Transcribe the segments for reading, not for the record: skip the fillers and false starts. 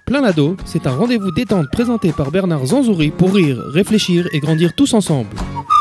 Plein l'ado, c'est un rendez-vous détente présenté par Bernard Zanzouri pour rire, réfléchir et grandir tous ensemble.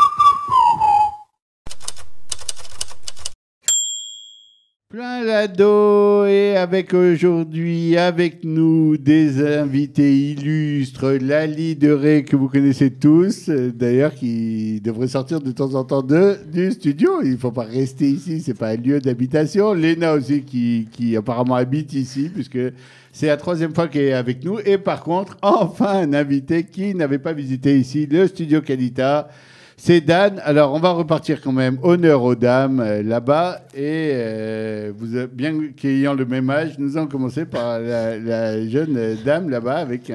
Plein l'ado et avec aujourd'hui avec nous des invités illustres, Lali Deré que vous connaissez tous, d'ailleurs qui devrait sortir de temps en temps du studio. Il ne faut pas rester ici, c'est pas un lieu d'habitation. Léna aussi qui apparemment habite ici puisque c'est la troisième fois qu'elle est avec nous. Et par contre, enfin un invité qui n'avait pas visité ici le studio Qualita. C'est Dan. Alors, on va repartir quand même. Honneur aux dames là-bas. Et vous, bien qu'ayant le même âge, nous allons commencer par la jeune dame là-bas avec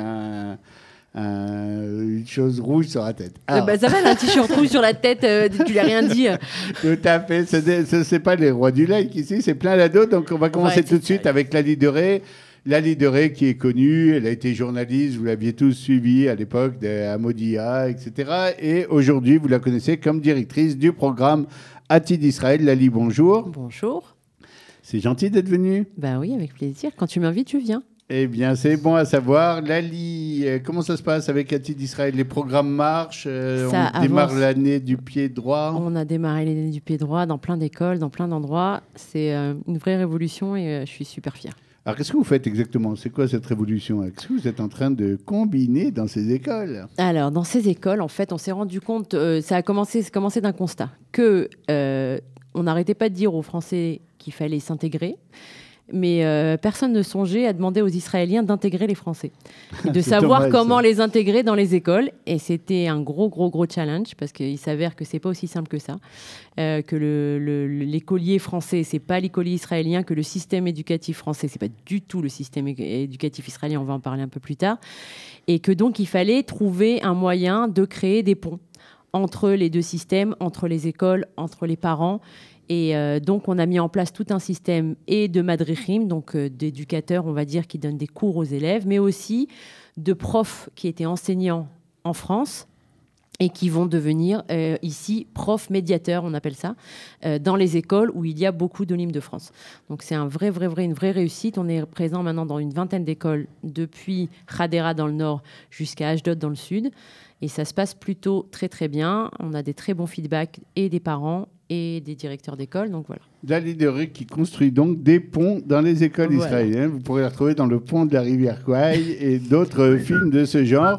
une chose rouge sur la tête. Alors... ça va, un t-shirt rouge sur la tête, tu lui as rien dit. Tout à fait. Ce n'est pas les rois du like ici, c'est plein l'ado. Donc, on va commencer tout de suite avec Lali Deré. Lali Deré qui est connue, elle a été journaliste, vous l'aviez tous suivie à l'époque de Modia, etc. Et aujourd'hui, vous la connaissez comme directrice du programme Ati d'Israël. Lali, bonjour. Bonjour. C'est gentil d'être venue. Ben oui, avec plaisir. Quand tu m'invites, je viens. Eh bien, c'est bon à savoir. Lali, comment ça se passe avec Ati d'Israël? Les programmes marchent, on démarre l'année du pied droit. On a démarré l'année du pied droit dans plein d'écoles, dans plein d'endroits. C'est une vraie révolution et je suis super fière. Alors, qu'est-ce que vous faites exactement? C'est quoi cette révolution? Qu'est-ce que vous êtes en train de combiner dans ces écoles? Alors, dans ces écoles, en fait, on s'est rendu compte, ça a commencé d'un constat, que on n'arrêtait pas de dire aux Français qu'il fallait s'intégrer, mais personne ne songeait à demander aux Israéliens d'intégrer les Français, de savoir dommage, comment les intégrer dans les écoles. Et c'était un gros challenge, parce qu'il s'avère que c'est pas aussi simple que ça, que l'écolier français, c'est pas l'écolier israélien, que le système éducatif français, c'est pas du tout le système éducatif israélien, on va en parler un peu plus tard, et que donc il fallait trouver un moyen de créer des ponts entre les deux systèmes, entre les écoles, entre les parents. Et donc, on a mis en place tout un système et de madrichim, donc d'éducateurs, on va dire, qui donnent des cours aux élèves, mais aussi de profs qui étaient enseignants en France et qui vont devenir ici profs médiateurs, on appelle ça, dans les écoles où il y a beaucoup d'Olim de France. Donc, c'est une vraie réussite. On est présent maintenant dans une vingtaine d'écoles, depuis Hadera dans le nord jusqu'à Ashdod dans le sud. Et ça se passe plutôt très bien. On a des très bons feedbacks et des parents et des directeurs d'école, donc voilà. Lali Deré qui construit donc des ponts dans les écoles israéliennes. Vous pourrez la retrouver dans le pont de la rivière Kouaï et d'autres films de ce genre.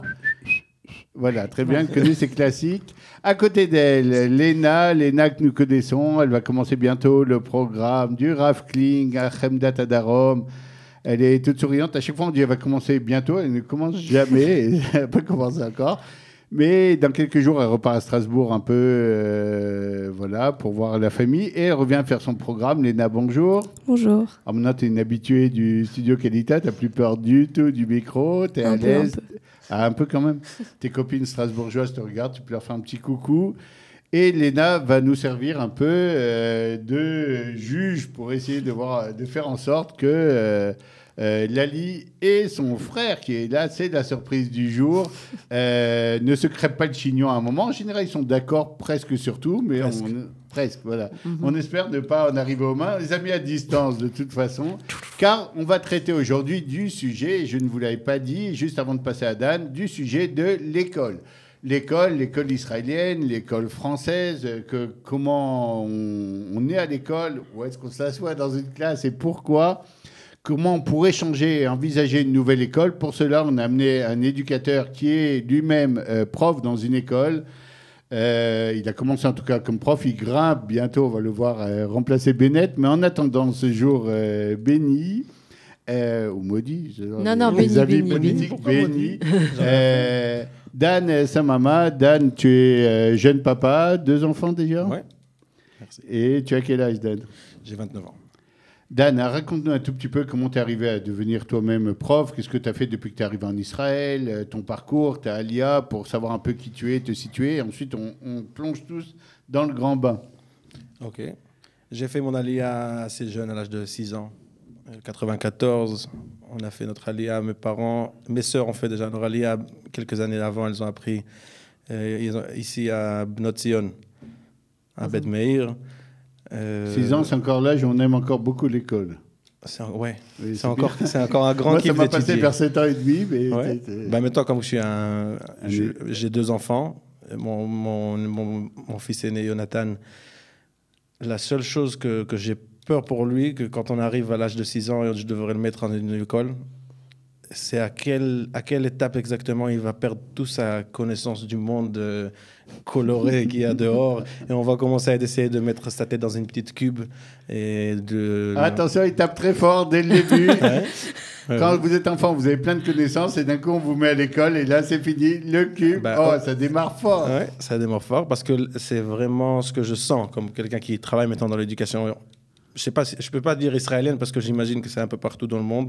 Voilà, très bien, connaît ces classiques. À côté d'elle, Léna que nous connaissons, elle va commencer bientôt le programme du Rav Kling à Chemdat Adarom. Elle est toute souriante. À chaque fois, on dit qu'elle va commencer bientôt. Elle ne commence jamais. Elle n'a pas commencé encore. Mais dans quelques jours, elle repart à Strasbourg un peu pour voir la famille. Et elle revient faire son programme. Léna, bonjour. Bonjour. Alors maintenant, tu es une habituée du studio Qualita. Tu n'as plus peur du tout du micro. Tu es à l'aise. Un peu quand même. Tes copines strasbourgeoises te regardent. Tu peux leur faire un petit coucou. Et Léna va nous servir un peu de juge pour essayer de faire en sorte que Lali et son frère, qui est là, c'est la surprise du jour, ne se crêpent pas le chignon à un moment. En général, ils sont d'accord presque sur tout, mais presque, voilà. On espère ne pas en arriver aux mains. Les amis à distance, de toute façon, car on va traiter aujourd'hui du sujet, je ne vous l'avais pas dit, juste avant de passer à Dan, du sujet de l'école. L'école israélienne, l'école française, comment on est à l'école, où est-ce qu'on s'assoit dans une classe et pourquoi, comment on pourrait changer et envisager une nouvelle école. Pour cela, on a amené un éducateur qui est lui-même prof dans une école. Il a commencé en tout cas comme prof, il grimpe, bientôt on va le voir remplacer Bennett, mais en attendant ce jour béni, ou maudit, non, béni. Dan Samama, Dan, tu es jeune papa, 2 enfants déjà? Oui, merci. Et tu as quel âge, Dan? J'ai 29 ans. Dan, raconte-nous un tout petit peu comment tu es arrivé à devenir toi-même prof. Qu'est-ce que tu as fait depuis que tu es arrivé en Israël, ton parcours, ta alia, pour savoir un peu qui tu es, te situer. Et ensuite, on plonge tous dans le grand bain. OK. J'ai fait mon alia assez jeune, à l'âge de 6 ans. 94, on a fait notre alia. Mes sœurs ont fait déjà leur alia quelques années avant. Elles ont appris ici à Bnot Zion, à Bet Meir. 6 ans, c'est encore l'âge où on aime encore beaucoup l'école. C'est Oui, c'est encore un grand Moi, kiff ça m'a passé d'étudier. vers 7 ans et demi. Mais Ouais. Maintenant, comme j'ai 2 enfants, mon fils aîné, Jonathan, la seule chose que j'ai peur pour lui, que quand on arrive à l'âge de 6 ans, je devrais le mettre en une école, c'est à quelle étape exactement il va perdre toute sa connaissance du monde coloré qu'il y a dehors. Et on va commencer à essayer de mettre sa tête dans une petite cube. Attention, il tape très fort dès le début. Ouais. Quand vous êtes enfant, vous avez plein de connaissances et d'un coup, on vous met à l'école et là, c'est fini. Le cube, ça démarre fort. Ouais, ça démarre fort parce que c'est vraiment ce que je sens comme quelqu'un qui travaille maintenant dans l'éducation. Je ne peux pas dire israélienne parce que j'imagine que c'est un peu partout dans le monde.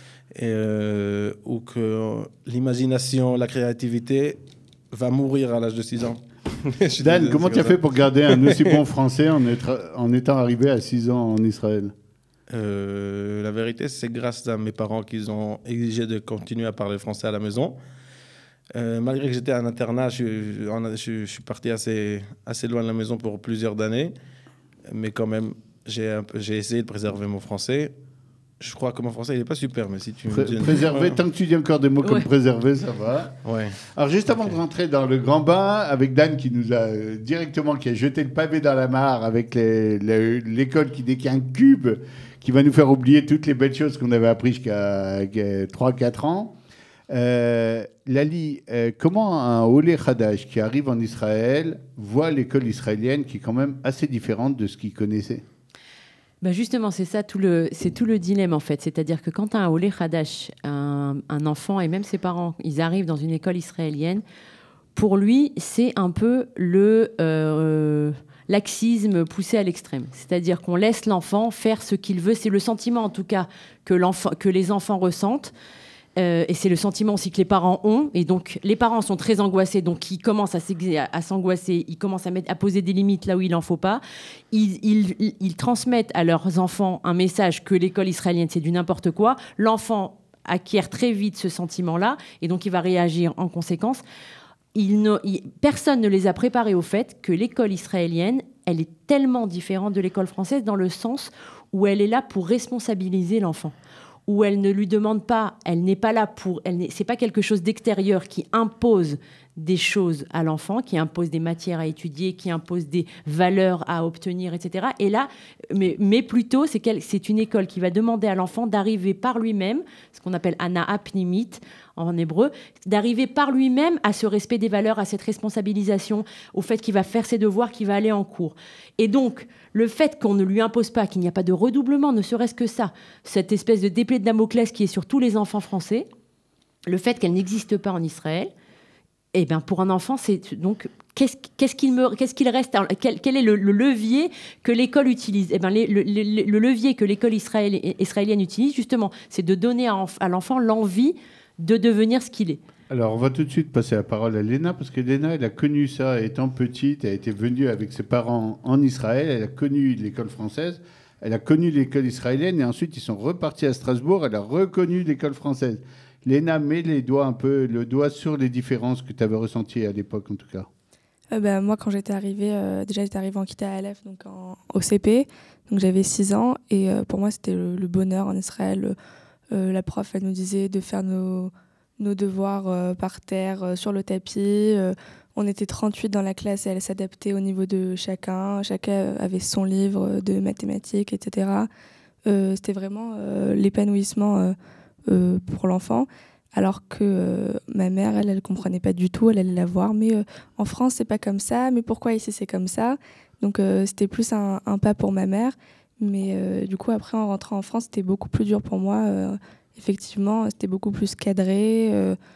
Ou que l'imagination, la créativité va mourir à l'âge de 6 ans. Dan, comment tu as fait pour garder un aussi bon français en étant arrivé à 6 ans en Israël? La vérité, c'est grâce à mes parents qu'ils ont exigé de continuer à parler français à la maison. Malgré que j'étais à un internat, je suis parti assez loin de la maison pour plusieurs années. Mais quand même, j'ai essayé de préserver mon français. Je crois que mon français, il n'est pas super, mais si tu me dis... Préserver, tant que tu dis encore des mots comme préserver, ça va. Ouais. Alors, juste avant de rentrer dans le grand bain, avec Dan qui nous a qui a jeté le pavé dans la mare avec l'école qui n'est qu'un cube, qui va nous faire oublier toutes les belles choses qu'on avait apprises jusqu'à 3-4 ans. Lali, comment un Olé Khadash qui arrive en Israël voit l'école israélienne qui est quand même assez différente de ce qu'il connaissait? Justement, c'est tout le dilemme en fait. C'est-à-dire que quand un Olé Khadash, un enfant et même ses parents, ils arrivent dans une école israélienne, pour lui, c'est un peu le laxisme poussé à l'extrême. C'est-à-dire qu'on laisse l'enfant faire ce qu'il veut. C'est le sentiment en tout cas que les enfants ressentent. Et c'est le sentiment aussi que les parents ont. Et donc, les parents sont très angoissés. Donc, ils commencent à s'angoisser. Ils commencent à poser des limites là où il n'en faut pas. Ils transmettent à leurs enfants un message que l'école israélienne, c'est du n'importe quoi. L'enfant acquiert très vite ce sentiment-là. Et donc, il va réagir en conséquence. Personne ne les a préparés au fait que l'école israélienne, elle est tellement différente de l'école française dans le sens où elle est là pour responsabiliser l'enfant. Où elle ne lui demande pas, elle n'est pas là c'est pas quelque chose d'extérieur qui impose des choses à l'enfant, qui impose des matières à étudier, qui impose des valeurs à obtenir, etc. Et là, mais plutôt, c'est une école qui va demander à l'enfant d'arriver par lui-même, ce qu'on appelle Hana'a Pnimit en hébreu, d'arriver par lui-même à ce respect des valeurs, à cette responsabilisation, au fait qu'il va faire ses devoirs, qu'il va aller en cours. Et donc, le fait qu'on ne lui impose pas, qu'il n'y a pas de redoublement, ne serait-ce que ça, cette espèce de d'épée de Damoclès qui est sur tous les enfants français, le fait qu'elle n'existe pas en Israël, eh ben pour un enfant, c'est donc qu'est-ce qu'il reste, quel est le levier que l'école utilise? Eh ben le levier que l'école israélienne utilise justement, c'est de donner à l'enfant l'envie de devenir ce qu'il est. Alors, on va tout de suite passer la parole à Léna, parce que Léna, elle a connu ça étant petite, elle était venue avec ses parents en Israël, elle a connu l'école française, elle a connu l'école israélienne, et ensuite ils sont repartis à Strasbourg, elle a reconnu l'école française. Léna, mets le doigt sur les différences que tu avais ressenties à l'époque, en tout cas. Moi, quand j'étais arrivée, j'étais arrivée en Kita Aleph, donc au CP, donc j'avais 6 ans, et pour moi, c'était le bonheur en Israël. La prof, elle nous disait de faire nos devoirs par terre, sur le tapis. On était 38 dans la classe et elle s'adaptait au niveau de chacun. Chacun avait son livre de mathématiques, etc. C'était vraiment l'épanouissement pour l'enfant. Alors que ma mère, elle comprenait pas du tout. Elle allait la voir. Mais en France, c'est pas comme ça. Mais pourquoi ici, c'est comme ça? Donc, c'était plus un pas pour ma mère. Mais du coup, après, en rentrant en France, c'était beaucoup plus dur pour moi. Effectivement, c'était beaucoup plus cadré.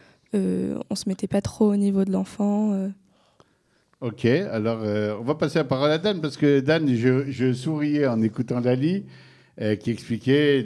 On se mettait pas trop au niveau de l'enfant. Ok, alors on va passer la parole à Dan, parce que Dan, je souriais en écoutant Lali, qui expliquait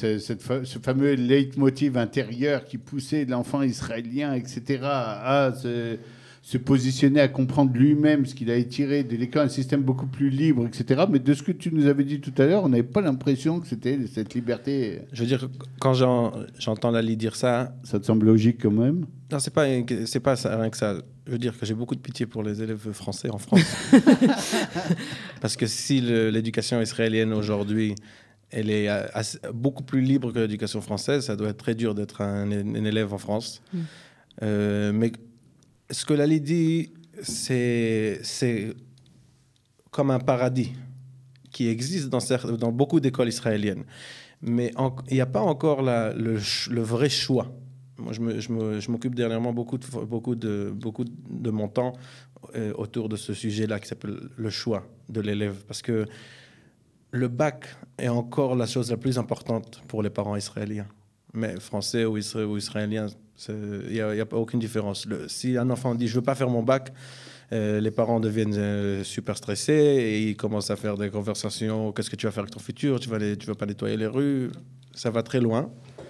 ce fameux leitmotiv intérieur qui poussait l'enfant israélien, etc., à se positionner, à comprendre lui-même ce qu'il a tiré de l'école, un système beaucoup plus libre, etc. Mais de ce que tu nous avais dit tout à l'heure, on n'avait pas l'impression que c'était cette liberté. Je veux dire, quand j'entends Lali dire ça... Ça te semble logique quand même? Non, c'est pas rien que ça. Je veux dire que j'ai beaucoup de pitié pour les élèves français en France. Parce que si l'éducation israélienne aujourd'hui elle est beaucoup plus libre que l'éducation française. Ça doit être très dur d'être un élève en France. Mais ce que Lali dit, c'est comme un paradis qui existe dans beaucoup d'écoles israéliennes. Mais il n'y a pas encore le vrai choix. Moi, je m'occupe dernièrement beaucoup de mon temps autour de ce sujet-là qui s'appelle le choix de l'élève. Parce que le bac est encore la chose la plus importante pour les parents israéliens. Mais français ou israéliens, il n'y a pas aucune différence. Si un enfant dit « je ne veux pas faire mon bac », les parents deviennent super stressés et ils commencent à faire des conversations. Qu'est-ce que tu vas faire avec ton futur? Tu vas pas nettoyer les rues? Ça va très loin.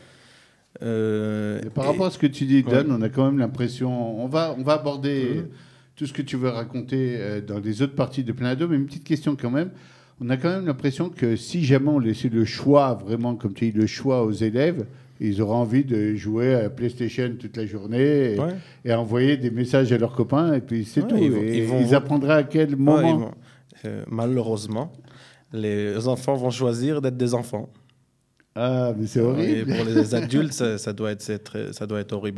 Par rapport à ce que tu dis, Dan, on a quand même l'impression... On va aborder tout ce que tu veux raconter dans les autres parties de Plein d'eau, mais une petite question quand même. On a quand même l'impression que si jamais on laissait le choix, vraiment, comme tu dis, le choix aux élèves, ils auraient envie de jouer à PlayStation toute la journée et envoyer des messages à leurs copains, et puis c'est tout. Ils apprendraient à quel moment? Malheureusement, les enfants vont choisir d'être des enfants. Ah, mais c'est horrible. Et pour les adultes, ça doit être horrible.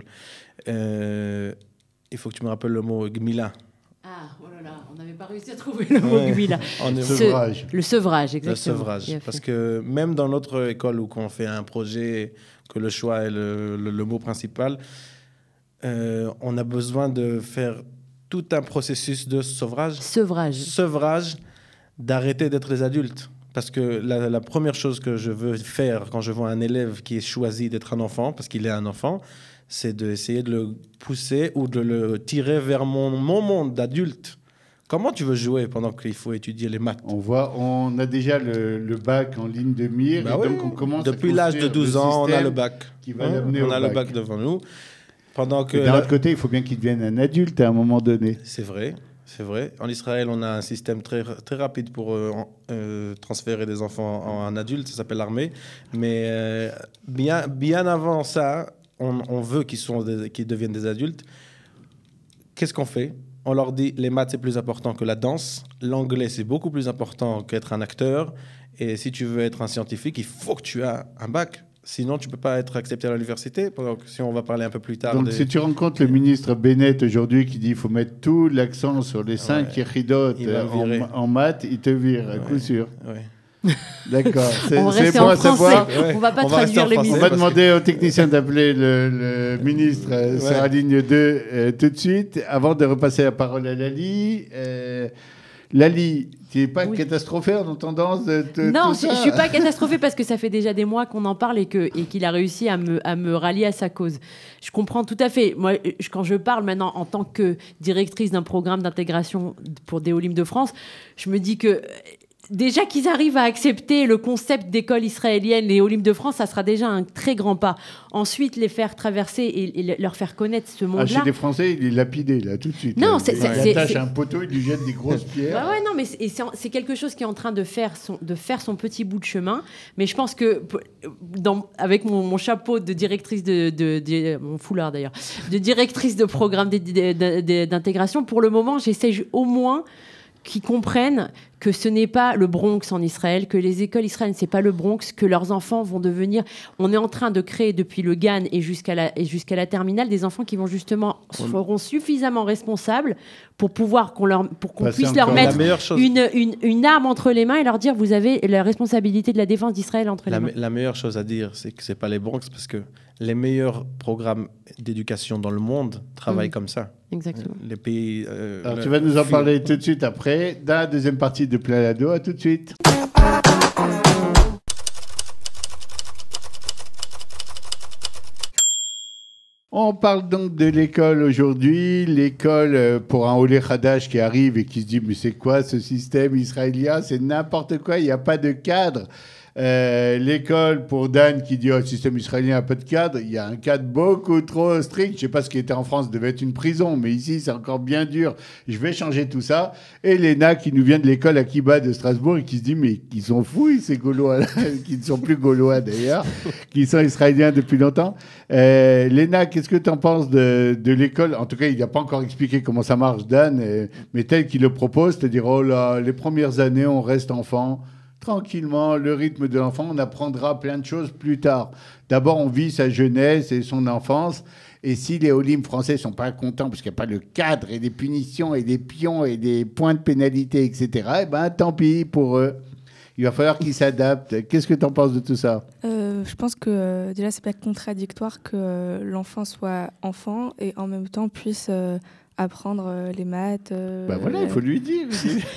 Il faut que tu me rappelles le mot gmila. Ah, oh là là, on n'avait pas réussi à trouver le mot gmila. Sevrage. Le sevrage, exactement. Le sevrage. Parce que même dans notre école où on fait un projet, que le choix est le mot principal, on a besoin de faire tout un processus de sevrage. Sevrage, d'arrêter d'être des adultes. Parce que la première chose que je veux faire quand je vois un élève qui est choisi d'être un enfant, parce qu'il est un enfant, c'est d'essayer de le pousser ou de le tirer vers mon monde d'adulte. Comment tu veux jouer pendant qu'il faut étudier les maths? On a déjà le bac en ligne de mire, donc on commence depuis l'âge de 12 ans, on a le bac. Qui va l'amener on a le bac devant nous. Pendant que d'un autre côté, il faut bien qu'il devienne un adulte à un moment donné. C'est vrai. En Israël, on a un système très, très rapide pour transférer des enfants en adultes. Ça s'appelle l'armée. Mais bien avant ça, on veut qu'ils deviennent des adultes. Qu'est-ce qu'on fait? On leur dit les maths, c'est plus important que la danse. L'anglais, c'est beaucoup plus important qu'être un acteur. Et si tu veux être un scientifique, il faut que tu aies un bac. Sinon, tu ne peux pas être accepté à l'université. Si on va parler un peu plus tard. Donc, si tu rencontres le ministre Bennett aujourd'hui qui dit qu'il faut mettre tout l'accent sur les 5 yéchidotes en maths, il te vire, à coup sûr. D'accord. C'est bon à savoir. On ne va pas traduire les ministres. On va demander aux techniciens d'appeler le ministre sur la ligne 2 tout de suite. Avant de repasser la parole à Lali. Lali, tu n'es pas catastrophée en entendant Non, je ne suis pas catastrophée parce que ça fait déjà des mois qu'on en parle et qu'il a réussi à me rallier à sa cause. Je comprends tout à fait. Moi, quand je parle maintenant en tant que directrice d'un programme d'intégration pour des Olim de France, je me dis que... Déjà qu'ils arrivent à accepter le concept d'école israélienne, les Olim de France, ça sera déjà un très grand pas. Ensuite, les faire traverser et leur faire connaître ce monde-là. Chez les Français, il est lapidé, là, tout de suite. Non, il attache un poteau, il lui jette des grosses pierres. Non, mais c'est quelque chose qui est en train de faire son petit bout de chemin. Mais je pense que, avec mon chapeau de directrice mon foulard d'ailleurs, de directrice de programme d'intégration, pour le moment, j'essaie au moins qu'ils comprennent que ce n'est pas le Bronx en Israël, que les écoles israéliennes, c'est pas le Bronx, que leurs enfants vont devenir... On est en train de créer depuis le GAN et jusqu'à la terminale des enfants qui vont justement seront suffisamment responsables pour pouvoir qu'on puisse leur mettre une arme entre les mains et leur dire vous avez la responsabilité de la défense d'Israël entre les mains. La meilleure chose à dire, c'est que c'est pas les Bronx parce que les meilleurs programmes d'éducation dans le monde travaillent comme ça. Exactement. Les pays. Alors tu vas nous en parler tout de suite après, dans la deuxième partie de Plein d'eau. À tout de suite. On parle donc de l'école aujourd'hui, l'école pour un Olé Hadash qui arrive et qui se dit mais c'est quoi ce système israélien? C'est n'importe quoi, il n'y a pas de cadre. L'école pour Dan qui dit oh, le système israélien n'a pas de cadre, il y a un cadre beaucoup trop strict. Je ne sais pas ce qui était en France devait être une prison, mais ici c'est encore bien dur. Je vais changer tout ça. Et Léna qui nous vient de l'école Akiba de Strasbourg et qui se dit mais ils sont fous ces Gaulois là, qui ne sont plus Gaulois d'ailleurs, qui sont israéliens depuis longtemps. Léna, qu'est-ce que tu en penses de l'école? En tout cas, il n'a pas encore expliqué comment ça marche Dan, mais tel qu'il le propose, c'est-à-dire oh là, les premières années on reste enfant. tranquillement le rythme de l'enfant. On apprendra plein de choses plus tard. D'abord, on vit sa jeunesse et son enfance. Et si les Olim français ne sont pas contents parce qu'il n'y a pas le cadre et des punitions et des pions et des points de pénalité, etc., eh ben, tant pis pour eux. Il va falloir qu'ils s'adaptent. Qu'est-ce que tu en penses de tout ça? Je pense que déjà, c'est pas contradictoire que l'enfant soit enfant et en même temps puisse apprendre les maths. Ben voilà, il faut lui dire.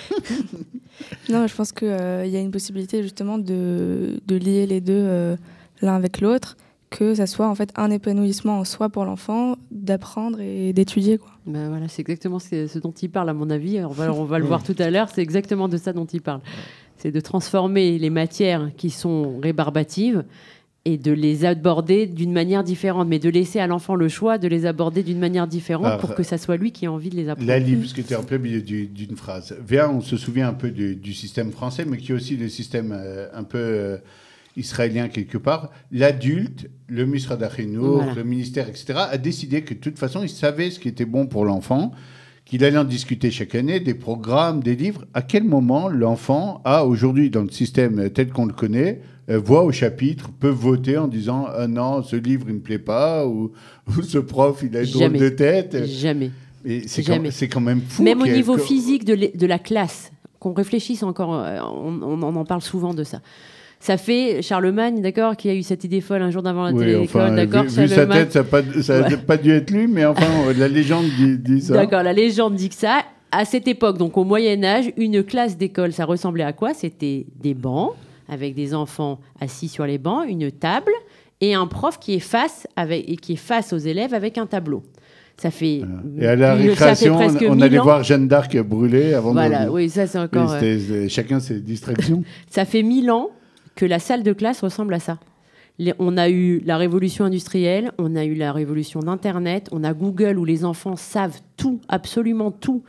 Non, je pense qu'il y a une possibilité justement de lier les deux l'un avec l'autre, que ça soit en fait un épanouissement en soi pour l'enfant, d'apprendre et d'étudier, quoi. Ben voilà, c'est exactement ce dont il parle, à mon avis. On va le voir tout à l'heure. C'est exactement de ça dont il parle. C'est de transformer les matières qui sont rébarbatives et de les aborder d'une manière différente, mais de laisser à l'enfant le choix de les aborder d'une manière différente pour que ça soit lui qui ait envie de les apprendre. Lali, puisque tu es en plein milieu d'une phrase. Viens, on se souvient un peu du système français, mais qui est aussi le système un peu israélien quelque part. L'adulte, le Misrad HaChinour, le ministère, etc., a décidé que de toute façon, il savait ce qui était bon pour l'enfant, qu'il allait en discuter chaque année, des programmes, des livres. À quel moment l'enfant a, aujourd'hui, dans le système tel qu'on le connaît, voit au chapitre, peut voter en disant « Ah non, ce livre, il ne me plaît pas » ou « Ce prof, il a une drôle de tête ». Jamais. C'est quand même fou. Même au niveau physique de la classe, qu'on réfléchisse encore, on en parle souvent de ça. Ça fait Charlemagne, d'accord, qui a eu cette idée folle un jour d'avant la télé-école, d'accord. Vu sa tête, ça n'a pas dû être lui, mais enfin, la légende dit ça. D'accord, la légende dit que ça. À cette époque, donc au Moyen-Âge, une classe d'école, ça ressemblait à quoi? C'était des bancs, avec des enfants assis sur les bancs, une table, et un prof qui est face aux élèves avec un tableau. Ça fait. Et à la récréation, on allait voir Jeanne d'Arc brûler avant de. Voilà, oui, ça c'est encore. Chacun ses distractions. Ça fait 1000 ans que la salle de classe ressemble à ça. On a eu la révolution industrielle, on a eu la révolution d'Internet, on a Google où les enfants savent tout, absolument tout.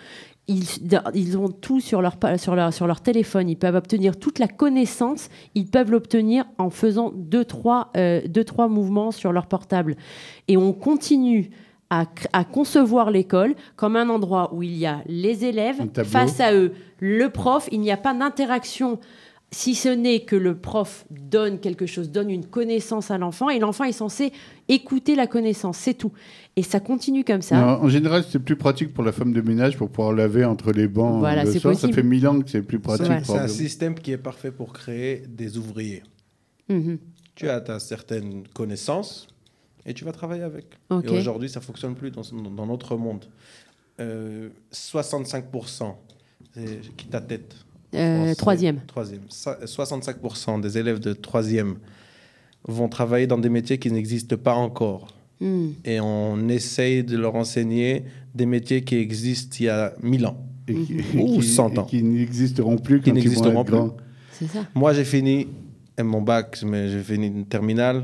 Ils ont tout sur leur téléphone. Ils peuvent obtenir toute la connaissance. Ils peuvent l'obtenir en faisant 2-3 mouvements sur leur portable. Et on continue à concevoir l'école comme un endroit où il y a les élèves face à eux, le prof. Il n'y a pas d'interaction, si ce n'est que le prof donne quelque chose, donne une connaissance à l'enfant, et l'enfant est censé écouter la connaissance, c'est tout. Et ça continue comme ça. Non, en général, c'est plus pratique pour la femme de ménage pour pouvoir laver entre les bancs le soir. Possible. Ça fait 1000 ans que c'est plus pratique. C'est un système qui est parfait pour créer des ouvriers. Tu as certaines connaissances et tu vas travailler avec. Et aujourd'hui, ça ne fonctionne plus dans notre monde. 65%, c'est qui ta tête? Troisième. 65% des élèves de troisième vont travailler dans des métiers qui n'existent pas encore. Et on essaye de leur enseigner des métiers qui existent il y a 1000 ans ou 100 ans. Qui n'existeront plus quand ils vont être grands. C'est ça. Moi, j'ai fini mon bac, mais j'ai fini une terminale.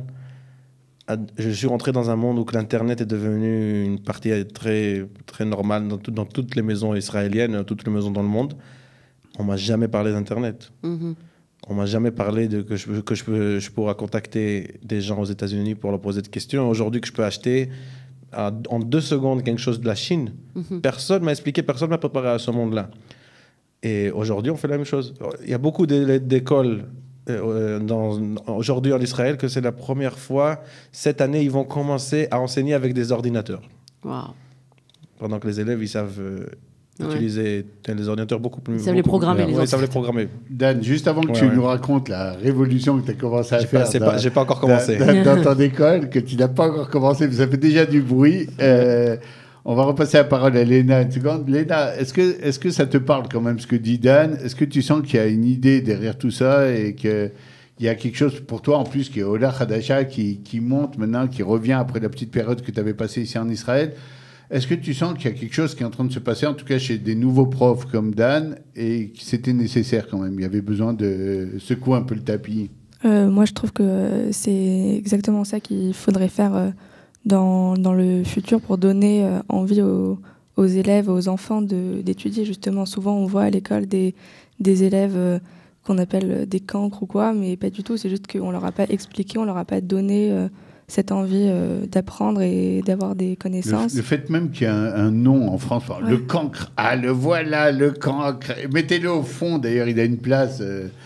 Je suis rentré dans un monde où l'Internet est devenu une partie très, très normale dans toutes les maisons israéliennes, toutes les maisons dans le monde. On m'a jamais parlé d'Internet. On m'a jamais parlé que je pourrais contacter des gens aux États-Unis pour leur poser des questions. Aujourd'hui, que je peux acheter en 2 secondes quelque chose de la Chine. Personne m'a expliqué, personne m'a préparé à ce monde-là. Et aujourd'hui, on fait la même chose. Il y a beaucoup d'écoles aujourd'hui en Israël que c'est la première fois. Cette année, ils vont commencer à enseigner avec des ordinateurs. Wow. Pendant que les élèves, ils savent utiliser des ordinateurs beaucoup plus... Ils savent les programmer. Ils savent les programmer. Dan, juste avant que tu nous racontes la révolution que tu as commencé à faire... J'ai pas encore commencé. Dans ton école, que tu n'as pas encore commencé, mais ça fait déjà du bruit. On va repasser la parole à Léna une seconde. Léna, est-ce que ça te parle quand même ce que dit Dan? Est-ce que tu sens qu'il y a une idée derrière tout ça et qu'il y a quelque chose pour toi en plus qui est Ola Hadasha qui monte maintenant, qui revient après la petite période que tu avais passée ici en Israël? Est-ce que tu sens qu'il y a quelque chose qui est en train de se passer, en tout cas chez des nouveaux profs comme Dan, et que c'était nécessaire quand même? Il y avait besoin de secouer un peu le tapis. Moi, je trouve que c'est exactement ça qu'il faudrait faire dans le futur pour donner envie aux élèves, aux enfants d'étudier. Justement, souvent, on voit à l'école des élèves qu'on appelle des cancres ou quoi, mais pas du tout. C'est juste qu'on ne leur a pas expliqué, on ne leur a pas donné... cette envie d'apprendre et d'avoir des connaissances. Le fait même qu'il y a un nom en France, le cancre, le voilà, le cancre. Mettez-le au fond, d'ailleurs, il a une place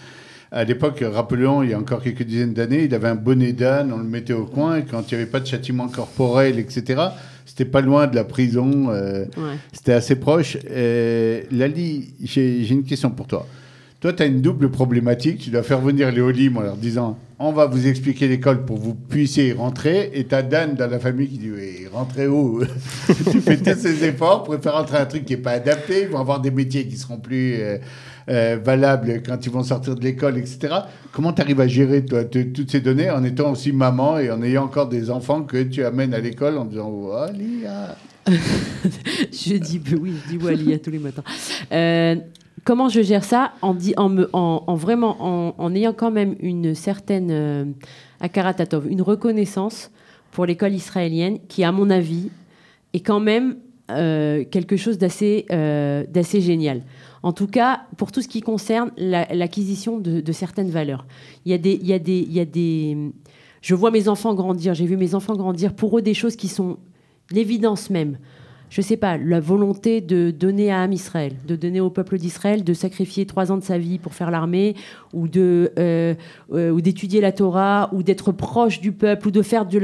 À l'époque, rappelons, il y a encore quelques dizaines d'années, il avait un bonnet d'âne, on le mettait au coin, et quand il n'y avait pas de châtiment corporel, etc., c'était pas loin de la prison, c'était assez proche. Lali, j'ai une question pour toi. Toi, tu as une double problématique. Tu dois faire venir les Olim en leur disant on va vous expliquer l'école pour que vous puissiez y rentrer. Et tu as Dan dans la famille qui dit oui, rentrez où? Tu fais tous ces efforts pour faire rentrer un truc qui n'est pas adapté. Ils vont avoir des métiers qui seront plus valables quand ils vont sortir de l'école, etc. Comment tu arrives à gérer toi, toutes ces données en étant aussi maman et en ayant encore des enfants que tu amènes à l'école en disant Wally? Je dis Wally à tous les matins. Comment je gère ça en ayant quand même une certaine akaratatov, une reconnaissance pour l'école israélienne qui, à mon avis, est quand même quelque chose d'assez génial. En tout cas, pour tout ce qui concerne l'acquisition de certaines valeurs. Je vois mes enfants grandir, j'ai vu mes enfants grandir, pour eux des choses qui sont l'évidence même. Je ne sais pas, la volonté de donner à Am Israël, de donner au peuple d'Israël, de sacrifier 3 ans de sa vie pour faire l'armée, ou d'étudier la Torah, ou d'être proche du peuple, ou de faire de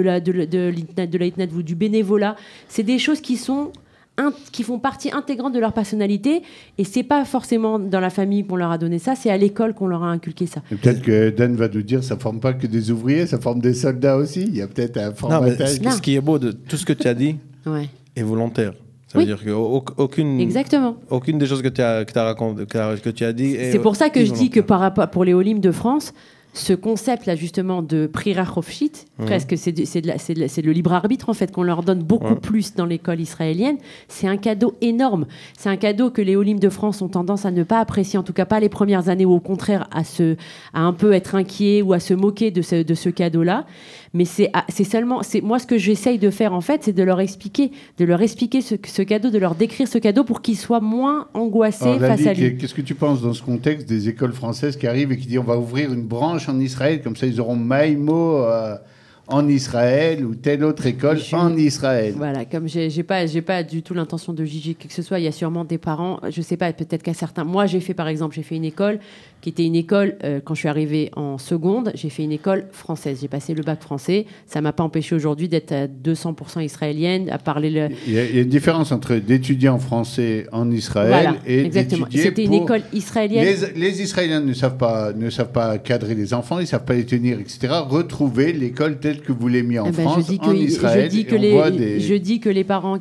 l'Itnat ou du bénévolat. C'est des choses qui font partie intégrante de leur personnalité, et c'est pas forcément dans la famille qu'on leur a donné ça, c'est à l'école qu'on leur a inculqué ça. Et peut-être que Dan va nous dire ça forme pas que des ouvriers, ça forme des soldats aussi. Il y a peut-être un formatage. Ce qui est beau de tout ce que tu as dit est volontaire. Ça veut dire qu'aucune des choses que tu as racontées, que tu as dit. C'est pour ça que je dis que pour les Olim de France, ce concept-là, justement, de Prira Chofshit, presque, c'est le libre arbitre, en fait, qu'on leur donne beaucoup plus dans l'école israélienne. C'est un cadeau énorme. C'est un cadeau que les Olim de France ont tendance à ne pas apprécier, en tout cas pas les premières années, ou au contraire à un peu être inquiet ou à se moquer de ce cadeau-là. Mais moi, ce que j'essaye de faire, en fait, c'est de leur expliquer ce cadeau, de leur décrire ce cadeau pour qu'ils soient moins angoissés face à lui. Qu'est-ce que tu penses dans ce contexte des écoles françaises qui arrivent et qui disent on va ouvrir une branche en Israël, comme ça ils auront Maïmo en Israël ou telle autre école en Israël. Voilà, comme j'ai pas du tout l'intention de juger qui que ce soit, il y a sûrement des parents, je sais pas, peut-être qu'à certains... Moi, j'ai fait une école qui était une école, quand je suis arrivée en seconde, j'ai fait une école française. J'ai passé le bac français. Ça m'a pas empêché aujourd'hui d'être à 200% israélienne, à parler le... Il y a une différence entre d'étudier en français en Israël et exactement. d'étudier C'était une école israélienne. Les Israéliens ne savent pas cadrer les enfants, ils savent pas les tenir, etc. Retrouver l'école telle que vous l'avez mis en France, en Israël. Je dis que les parents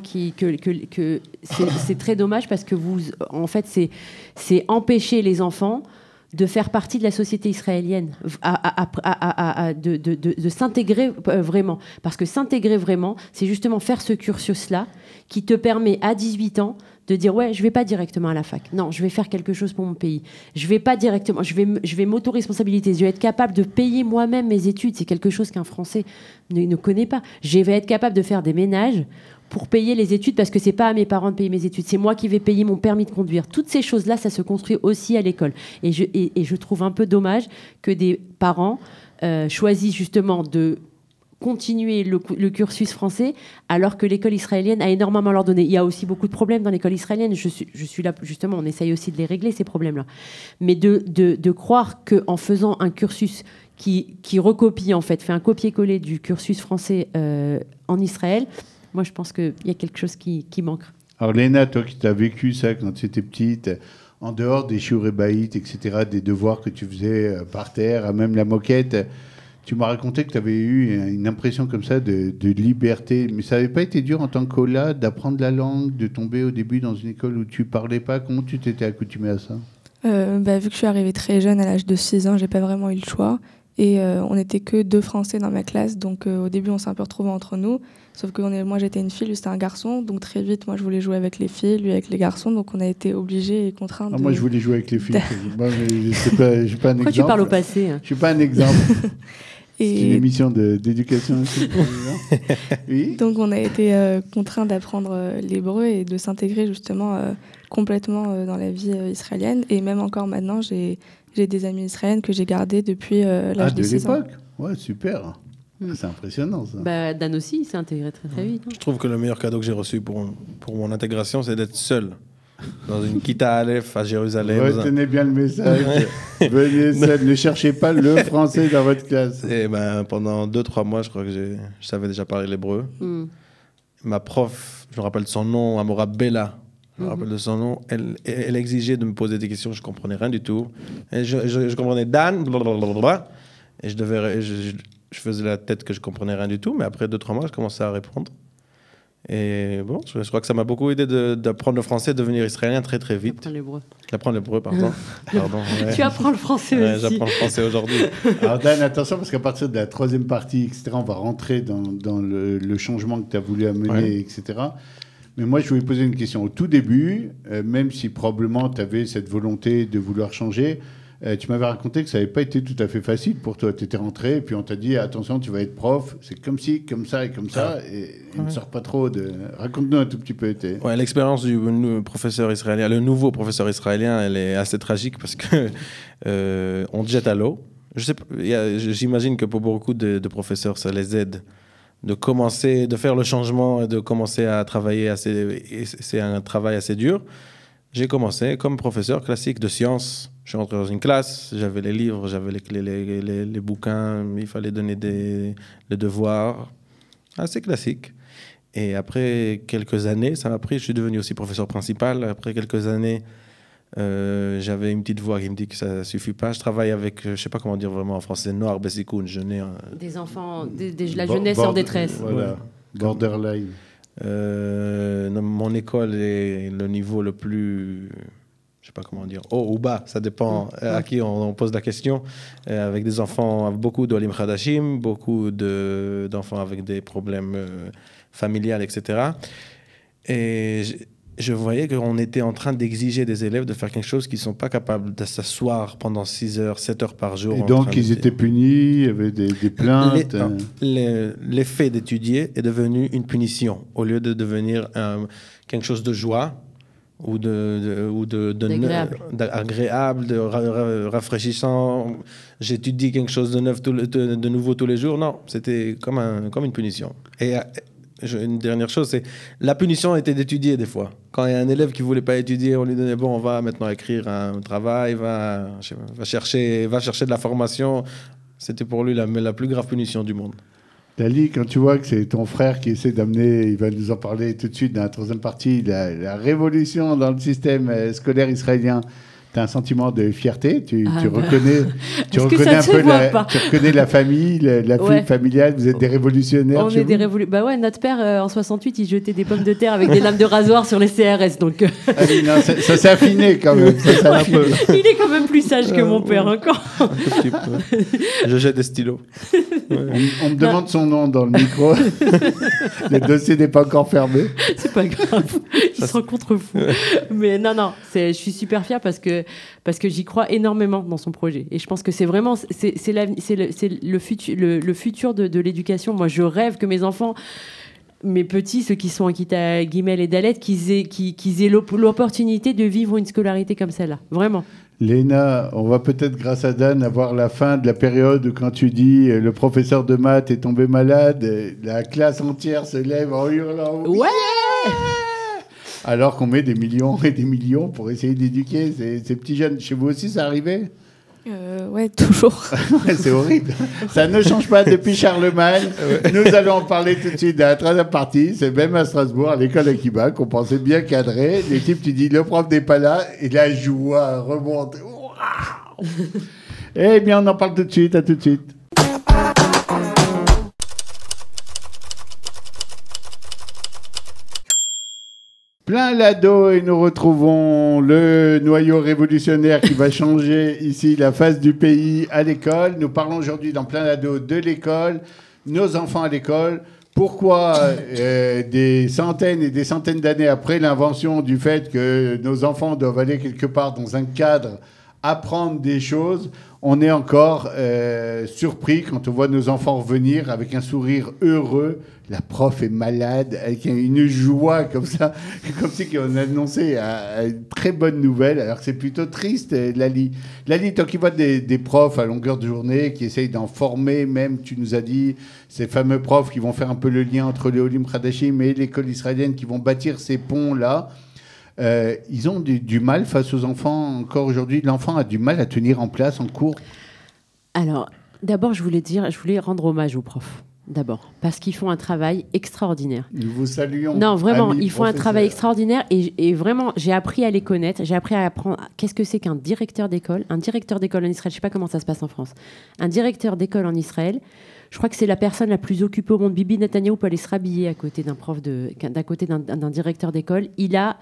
c'est très dommage parce que en fait, c'est empêcher les enfants de faire partie de la société israélienne, de s'intégrer vraiment. Parce que s'intégrer vraiment, c'est justement faire ce cursus-là qui te permet à 18 ans de dire ouais, je vais pas directement à la fac. Non, je vais faire quelque chose pour mon pays. Je vais pas directement, je vais m'auto-responsabiliser. Je vais être capable de payer moi-même mes études. C'est quelque chose qu'un Français ne connaît pas. Je vais être capable de faire des ménages pour payer les études parce que c'est pas à mes parents de payer mes études. C'est moi qui vais payer mon permis de conduire. Toutes ces choses-là, ça se construit aussi à l'école. Et je trouve un peu dommage que des parents choisissent justement de continuer le cursus français alors que l'école israélienne a énormément à leur donner. Il y a aussi beaucoup de problèmes dans l'école israélienne. Je suis là, justement, on essaye aussi de les régler, ces problèmes-là. Mais de croire qu'en faisant un cursus qui recopie, en fait, fait un copier-coller du cursus français en Israël, moi, je pense qu'il y a quelque chose qui manque. Alors, Léna, toi qui as vécu ça quand tu étais petite, en dehors des shiurei bayit, etc., des devoirs que tu faisais par terre, à même la moquette, tu m'as raconté que tu avais eu une impression comme ça de liberté. Mais ça n'avait pas été dur en tant qu'Ola d'apprendre la langue, de tomber au début dans une école où tu ne parlais pas? Comment tu t'étais accoutumé à ça? Vu que je suis arrivée très jeune, à l'âge de 6 ans, j'ai pas vraiment eu le choix. Et on n'était que 2 Français dans ma classe. Donc au début, on s'est un peu retrouvés entre nous. Sauf que moi, j'étais une fille, lui, c'était un garçon. Donc très vite, moi, je voulais jouer avec les filles, lui avec les garçons. Donc on a été obligés et contraints de... Moi, je voulais jouer avec les filles. Moi, je suis pas un exemple. Pourquoi tu parles au passé? Je suis pas un exemple. C'est une émission d'éducation aussi. Oui. Donc on a été contraints d'apprendre l'hébreu et de s'intégrer justement complètement dans la vie israélienne. Et même encore maintenant, j'ai des amies israéliennes que j'ai gardées depuis l'âge de 6 ans. De l'époque? Ouais, super. C'est impressionnant, ça. Dan aussi, il s'est intégré très très vite. Je trouve que le meilleur cadeau que j'ai reçu pour mon intégration, c'est d'être seul. dans une Kita Aleph à Jérusalem. Retenez bien le message. Venez seul, ne cherchez pas le français dans votre classe. Et pendant 2-3 mois, je crois que je savais déjà parler l'hébreu. Ma prof, je me rappelle de son nom, Amora Bella, je me rappelle de son nom, elle exigeait de me poser des questions, je ne comprenais rien du tout. Et je comprenais Dan, blablabla, et je faisais la tête que je ne comprenais rien du tout, mais après 2-3 mois, je commençais à répondre. Et bon, je crois que ça m'a beaucoup aidé d'apprendre le français, de devenir israélien très très vite. D'apprendre l'hébreu, pardon. Tu apprends le français aussi. J'apprends le français aujourd'hui. Alors Dan, attention, parce qu'à partir de la 3e partie, etc., on va rentrer dans le changement que tu as voulu amener, etc. Mais moi, je voulais poser une question. Au tout début, même si probablement tu avais cette volonté de vouloir changer, tu m'avais raconté que ça n'avait pas été tout à fait facile pour toi. Tu étais rentré et puis on t'a dit attention, tu vas être prof. C'est comme ci, comme ça et comme ça. Et il ne sort pas trop de. Raconte-nous un tout petit peu. L'expérience du professeur israélien, le nouveau professeur israélien, elle est assez tragique parce que on te jette à l'eau. J'imagine que pour beaucoup de professeurs, ça les aide de commencer, de faire le changement, de commencer à travailler c'est un travail assez dur. J'ai commencé comme professeur classique de sciences. Je suis rentré dans une classe, j'avais les livres, j'avais les bouquins, il fallait donner les devoirs, assez classique. Et après quelques années, ça m'a pris, je suis devenu aussi professeur principal. Après quelques années, j'avais une petite voix qui me dit que ça ne suffit pas. Je travaille avec, je ne sais pas comment dire vraiment en français, Noir Bessikoun, des enfants, la jeunesse en détresse. Voilà, borderline. Mon école est le niveau le plus, je sais pas comment dire, haut ou bas, ça dépend à qui on pose la question, avec des enfants, beaucoup d'Olim Khadashim, beaucoup d'enfants avec des problèmes familiales, etc. Et je voyais qu'on était en train d'exiger des élèves de faire quelque chose qu'ils ne sont pas capables de s'asseoir pendant 6 heures, 7 heures par jour. Et donc, ils étaient punis, il y avait des plaintes. L'effet d'étudier est devenu une punition, au lieu de devenir quelque chose de joie ou d'agréable, de rafraîchissant. J'étudie quelque chose de neuf, de nouveau tous les jours. Non, c'était comme une punition. Et une dernière chose, c'est la punition était d'étudier des fois. Quand il y a un élève qui ne voulait pas étudier, on lui donnait bon, on va maintenant écrire un travail, va chercher de la formation. C'était pour lui la plus grave punition du monde. Dali, quand tu vois que c'est ton frère qui essaie d'amener, il va nous en parler tout de suite dans la 3e partie, la révolution dans le système scolaire israélien, tu as un sentiment de fierté, tu reconnais la famille, la fille familiale, vous êtes des révolutionnaires. On est des révolutionnaires. Bah ouais, notre père en 68, il jetait des pommes de terre avec des lames de rasoir sur les CRS. Donc non, ça s'est affiné quand même. Il est quand même plus sage que mon père encore. Je jette des stylos. On me demande son nom dans le micro. Le dossier n'est pas encore fermé. C'est pas grave. Il se rencontre fou. Mais non, je suis super fière parce que j'y crois énormément dans son projet. Et je pense que c'est vraiment le futur de l'éducation. Moi, je rêve que mes enfants, mes petits, ceux qui sont en Kita Guimel et Dalet, qu'ils aient l'opportunité de vivre une scolarité comme celle-là. Vraiment. Léna, on va peut-être, grâce à Dan, avoir la fin de la période où quand tu dis le professeur de maths est tombé malade, la classe entière se lève en hurlant. Ouais! Alors qu'on met des millions et des millions pour essayer d'éduquer ces petits jeunes. Chez vous aussi, ça arrivait ? Ouais, toujours. C'est horrible. Ça ne change pas depuis Charlemagne. Nous allons en parler tout de suite dans la 3e partie. C'est même à Strasbourg, à l'école Akiba, qu'on pensait bien cadrer. Les types, tu dis, le prof n'est pas là, et la joie remonte. Eh bien, on en parle tout de suite. À tout de suite. Plein Lado et nous retrouvons le noyau révolutionnaire qui va changer ici la face du pays à l'école. Nous parlons aujourd'hui dans Plein Lado de l'école, nos enfants à l'école. Pourquoi des centaines et des centaines d'années après l'invention du fait que nos enfants doivent aller quelque part dans un cadre, apprendre des choses, on est encore surpris quand on voit nos enfants revenir avec un sourire heureux. La prof est malade, avec une joie comme ça, comme si on annonçait une très bonne nouvelle, alors que c'est plutôt triste, Lali. Lali, toi qui vois des profs à longueur de journée, qui essayent d'en former, même, tu nous as dit, ces fameux profs qui vont faire un peu le lien entre les Olim Khadashim et l'école israélienne, qui vont bâtir ces ponts-là. Ils ont du mal face aux enfants encore aujourd'hui. L'enfant a du mal à tenir en place en cours. Alors, d'abord, je voulais rendre hommage aux profs. D'abord, parce qu'ils font un travail extraordinaire. Nous vous saluons. Non, vraiment, ils font un professeurs. travail extraordinaire et vraiment, j'ai appris à les connaître. J'ai appris à apprendre qu'est-ce que c'est qu'un directeur d'école. Un directeur d'école en Israël, je ne sais pas comment ça se passe en France. Un directeur d'école en Israël, je crois que c'est la personne la plus occupée au monde. Bibi Netanyahu peut aller se rhabiller à côté d'un directeur d'école. Il a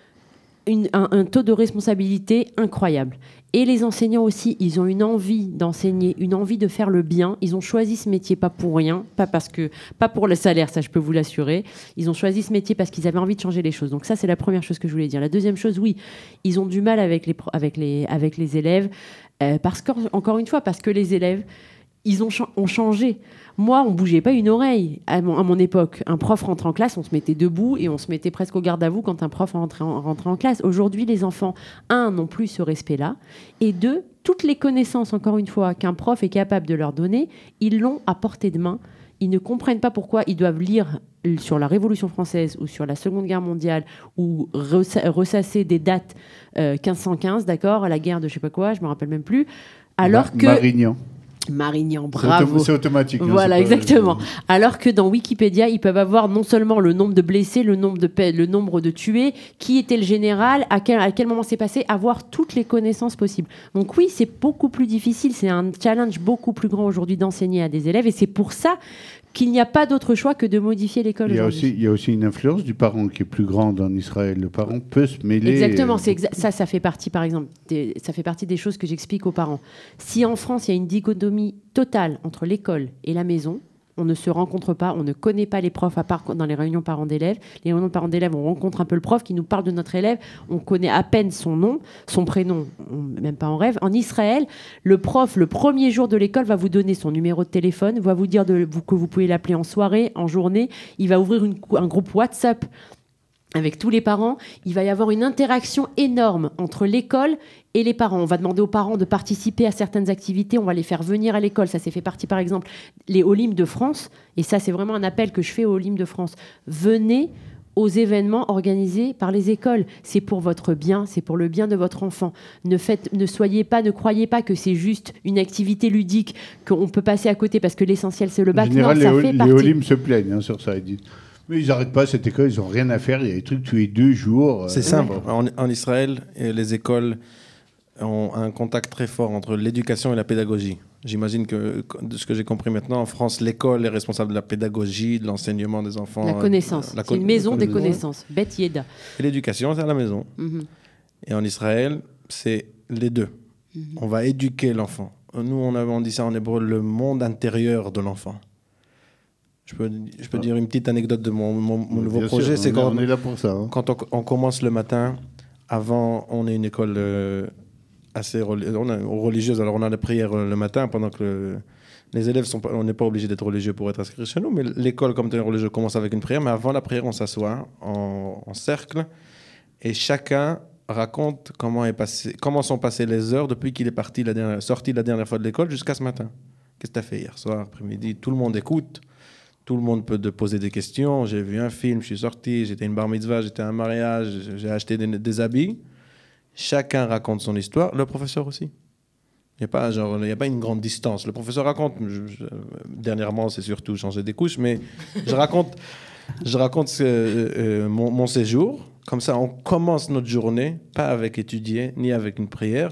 un taux de responsabilité incroyable. Et les enseignants aussi, ils ont une envie d'enseigner, une envie de faire le bien. Ils ont choisi ce métier pas pour rien, pas pour le salaire, ça je peux vous l'assurer. Ils ont choisi ce métier parce qu'ils avaient envie de changer les choses. Donc ça, c'est la première chose que je voulais dire. La deuxième chose, oui, ils ont du mal avec les élèves, encore une fois, parce que les élèves, ils ont changé. Moi, on ne bougeait pas une oreille à mon époque. Un prof rentrait en classe, on se mettait debout et on se mettait presque au garde à vous quand un prof rentrait en classe. Aujourd'hui, les enfants, n'ont plus ce respect-là. Et deux, toutes les connaissances, encore une fois, qu'un prof est capable de leur donner, ils l'ont à portée de main. Ils ne comprennent pas pourquoi ils doivent lire sur la Révolution française ou sur la Seconde Guerre mondiale ou ressasser des dates 1515, d'accord, la guerre de je ne sais pas quoi, je ne me rappelle même plus. Alors que... Marignan, bravo. C'est automatique. Voilà, exactement. Alors que dans Wikipédia, ils peuvent avoir non seulement le nombre de blessés, le nombre de tués, qui était le général, à quel moment c'est passé, avoir toutes les connaissances possibles. Donc oui, c'est beaucoup plus difficile, c'est un challenge beaucoup plus grand aujourd'hui d'enseigner à des élèves, et c'est pour ça qu'il n'y a pas d'autre choix que de modifier l'école aujourd'hui. Il y a aussi une influence du parent qui est plus grande en Israël. Le parent peut se mêler. Exactement, ça fait partie, par exemple, ça fait partie des choses que j'explique aux parents. Si en France, il y a une dichotomie totale entre l'école et la maison, on ne se rencontre pas, on ne connaît pas les profs à part dans les réunions parents d'élèves. Les réunions parents d'élèves, on rencontre un peu le prof qui nous parle de notre élève, on connaît à peine son nom, son prénom, même pas en rêve. En Israël, le prof, le premier jour de l'école, va vous donner son numéro de téléphone, va vous dire que vous pouvez l'appeler en soirée, en journée. Il va ouvrir un groupe WhatsApp avec tous les parents. Il va y avoir une interaction énorme entre l'école et les parents. On va demander aux parents de participer à certaines activités, on va les faire venir à l'école. Ça s'est fait partie, par exemple, les Olim de France, et ça, c'est vraiment un appel que je fais aux Olim de France. Venez aux événements organisés par les écoles. C'est pour votre bien, c'est pour le bien de votre enfant. Ne croyez pas que c'est juste une activité ludique qu'on peut passer à côté parce que l'essentiel, c'est le bac. En général, non, ça fait partie. Les Olim se plaignent sur ça, ils disent. Mais ils n'arrêtent pas à cette école, ils n'ont rien à faire, il y a des trucs tous les 2 jours. C'est simple. En Israël, les écoles ont un contact très fort entre l'éducation et la pédagogie. J'imagine que, de ce que j'ai compris maintenant, en France, l'école est responsable de la pédagogie, de l'enseignement des enfants. La connaissance. C'est une maison des connaissances. Beth Yeda. Et l'éducation, c'est à la maison. Et en Israël, c'est les deux. On va éduquer l'enfant. Nous, on dit ça en hébreu, le monde intérieur de l'enfant. Je peux dire une petite anecdote de mon nouveau projet. C'est on est là pour ça. Hein. Quand on commence le matin, avant, on est une école assez religieuse. Alors, on a la prière le matin pendant que les élèves on n'est pas obligé d'être religieux pour être inscrit chez nous, mais l'école, comme tel religieux, commence avec une prière. Mais avant la prière, on s'assoit en cercle et chacun raconte comment sont passées les heures depuis qu'il est sorti la dernière fois de l'école jusqu'à ce matin. Qu'est-ce que tu as fait hier soir, après-midi? Tout le monde écoute. Tout le monde peut te poser des questions. J'ai vu un film, je suis sorti, j'étais à une bar mitzvah, j'étais à un mariage, j'ai acheté des habits. Chacun raconte son histoire, le professeur aussi. Il n'y a pas une grande distance. Le professeur raconte. Dernièrement, c'est surtout changer des couches, mais je raconte mon séjour. Comme ça, on commence notre journée, pas avec étudier, ni avec une prière,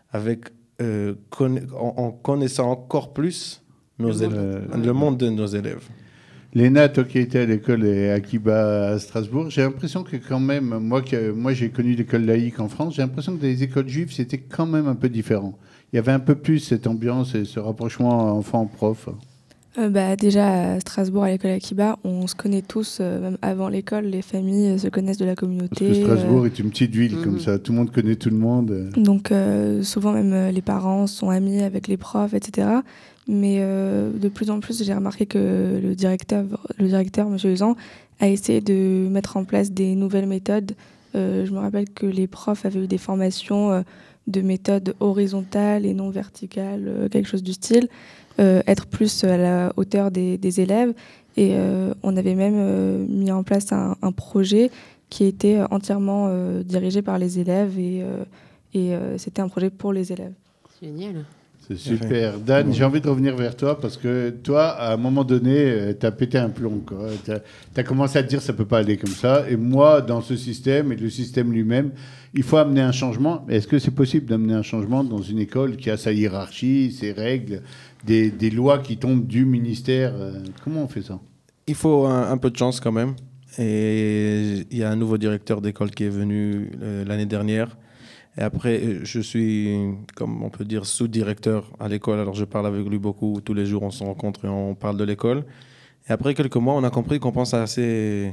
en connaissant encore plus le monde de nos élèves. Léna, toi qui étais à l'école à Kiba à Strasbourg, j'ai l'impression que quand même, moi j'ai connu l'école laïque en France, j'ai l'impression que dans les écoles juives, c'était quand même un peu différent. Il y avait un peu plus cette ambiance et ce rapprochement enfant-prof. Déjà à Strasbourg, à l'école Akiba, on se connaît tous, même avant l'école, les familles se connaissent de la communauté. Parce que Strasbourg est une petite ville comme ça, tout le monde connaît tout le monde. Donc souvent même les parents sont amis avec les profs, etc. Mais de plus en plus, j'ai remarqué que le directeur M. Usan, a essayé de mettre en place des nouvelles méthodes. Je me rappelle que les profs avaient eu des formations de méthodes horizontales et non verticales, quelque chose du style. Être plus à la hauteur des élèves. Et on avait même mis en place un projet qui était entièrement dirigé par les élèves et c'était un projet pour les élèves. Génial. C'est super. Dan, j'ai envie de revenir vers toi parce que toi, à un moment donné, tu as pété un plomb. Tu as commencé à te dire ça ne peut pas aller comme ça. Et moi, dans ce système et le système lui-même, il faut amener un changement. Est-ce que c'est possible d'amener un changement dans une école qui a sa hiérarchie, ses règles, des lois qui tombent du ministère? Comment on fait ça? Il faut un peu de chance quand même. Et il y a un nouveau directeur d'école qui est venu l'année dernière. Et après, je suis, comme on peut dire, sous-directeur à l'école. Alors, je parle avec lui beaucoup. Tous les jours, on se rencontre et on parle de l'école. Et après quelques mois, on a compris qu'on pense assez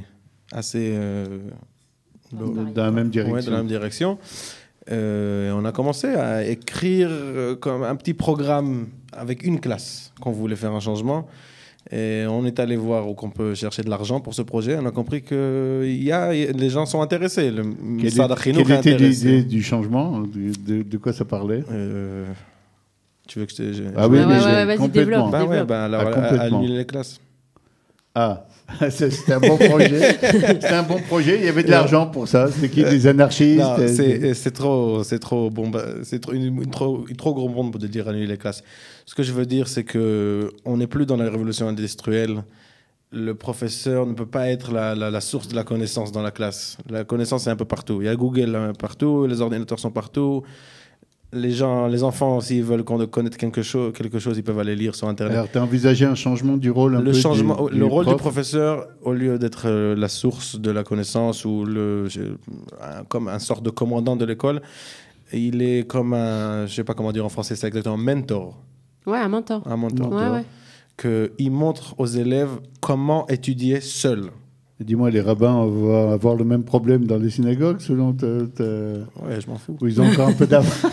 dans la même direction. Ouais, dans la même direction. On a commencé à écrire comme un petit programme avec une classe qu'on voulait faire un changement. Et on est allé voir où on peut chercher de l'argent pour ce projet. On a compris que les gens sont intéressés. Quelle était l'idée du changement? De quoi ça parlait? Tu veux que je te... Ah oui, vas-y, développe. Annuler les classes. Ah, c'était un bon projet. C'était un bon projet. Il y avait de l'argent pour ça. C'était qui, des anarchistes? Non, c'est trop bon. C'est une trop gros bombe de dire annuler les classes. Ce que je veux dire, c'est que on n'est plus dans la révolution industrielle. Le professeur ne peut pas être la source de la connaissance dans la classe. La connaissance est un peu partout. Il y a Google partout, les ordinateurs sont partout. Les enfants, s'ils veulent connaître quelque chose, ils peuvent aller lire sur Internet. Alors, tu as envisagé un changement du rôle le rôle du professeur, au lieu d'être la source de la connaissance ou comme un sorte de commandant de l'école, il est comme un, je sais pas comment dire en français, c'est exactement mentor. Ouais, un mentor. Un mentor. Ouais. Il montre aux élèves comment étudier seul. Dis-moi, les rabbins vont avoir le même problème dans les synagogues, selon Ouais, je m'en fous. Ou ils ont encore un peu d'avance.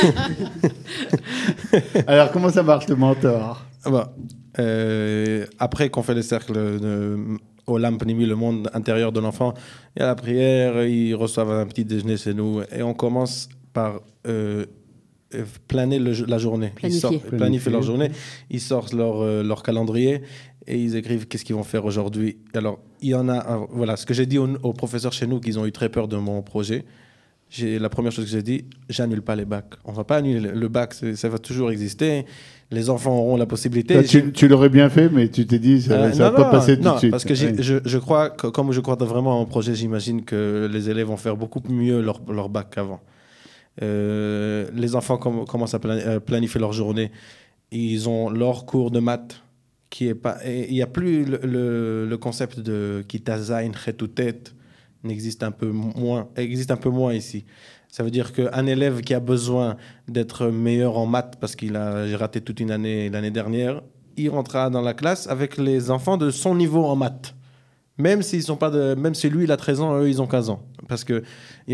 Alors, comment ça marche, le mentor? Après qu'on fait les cercles Olam Pnimi, le monde intérieur de l'enfant, il y a la prière, ils reçoivent un petit déjeuner chez nous et on commence par planer la journée. Planifier leur journée. Ils sortent leur calendrier et ils écrivent qu'est-ce qu'ils vont faire aujourd'hui. Alors, il y en a... voilà, ce que j'ai dit aux professeurs chez nous, qu'ils ont eu très peur de mon projet. La première chose que j'ai dit, j'annule pas les bacs. On ne va pas annuler le bac, ça va toujours exister. Les enfants auront la possibilité. Tu l'aurais bien fait, mais tu t'es dit, ça ne va pas passer tout de suite. Parce que je crois, comme je crois vraiment en projet, j'imagine que les élèves vont faire beaucoup mieux leur bac qu'avant. Les enfants commencent à planifier leur journée. Ils ont leur cours de maths. Il n'y a plus le concept de Kitazain, Chetoutet, existe un peu moins ici. Ça veut dire qu'un élève qui a besoin d'être meilleur en maths parce qu'il a raté toute une année l'année dernière, il rentrera dans la classe avec les enfants de son niveau en maths. Même si lui il a 13 ans, eux ils ont 15 ans. Parce que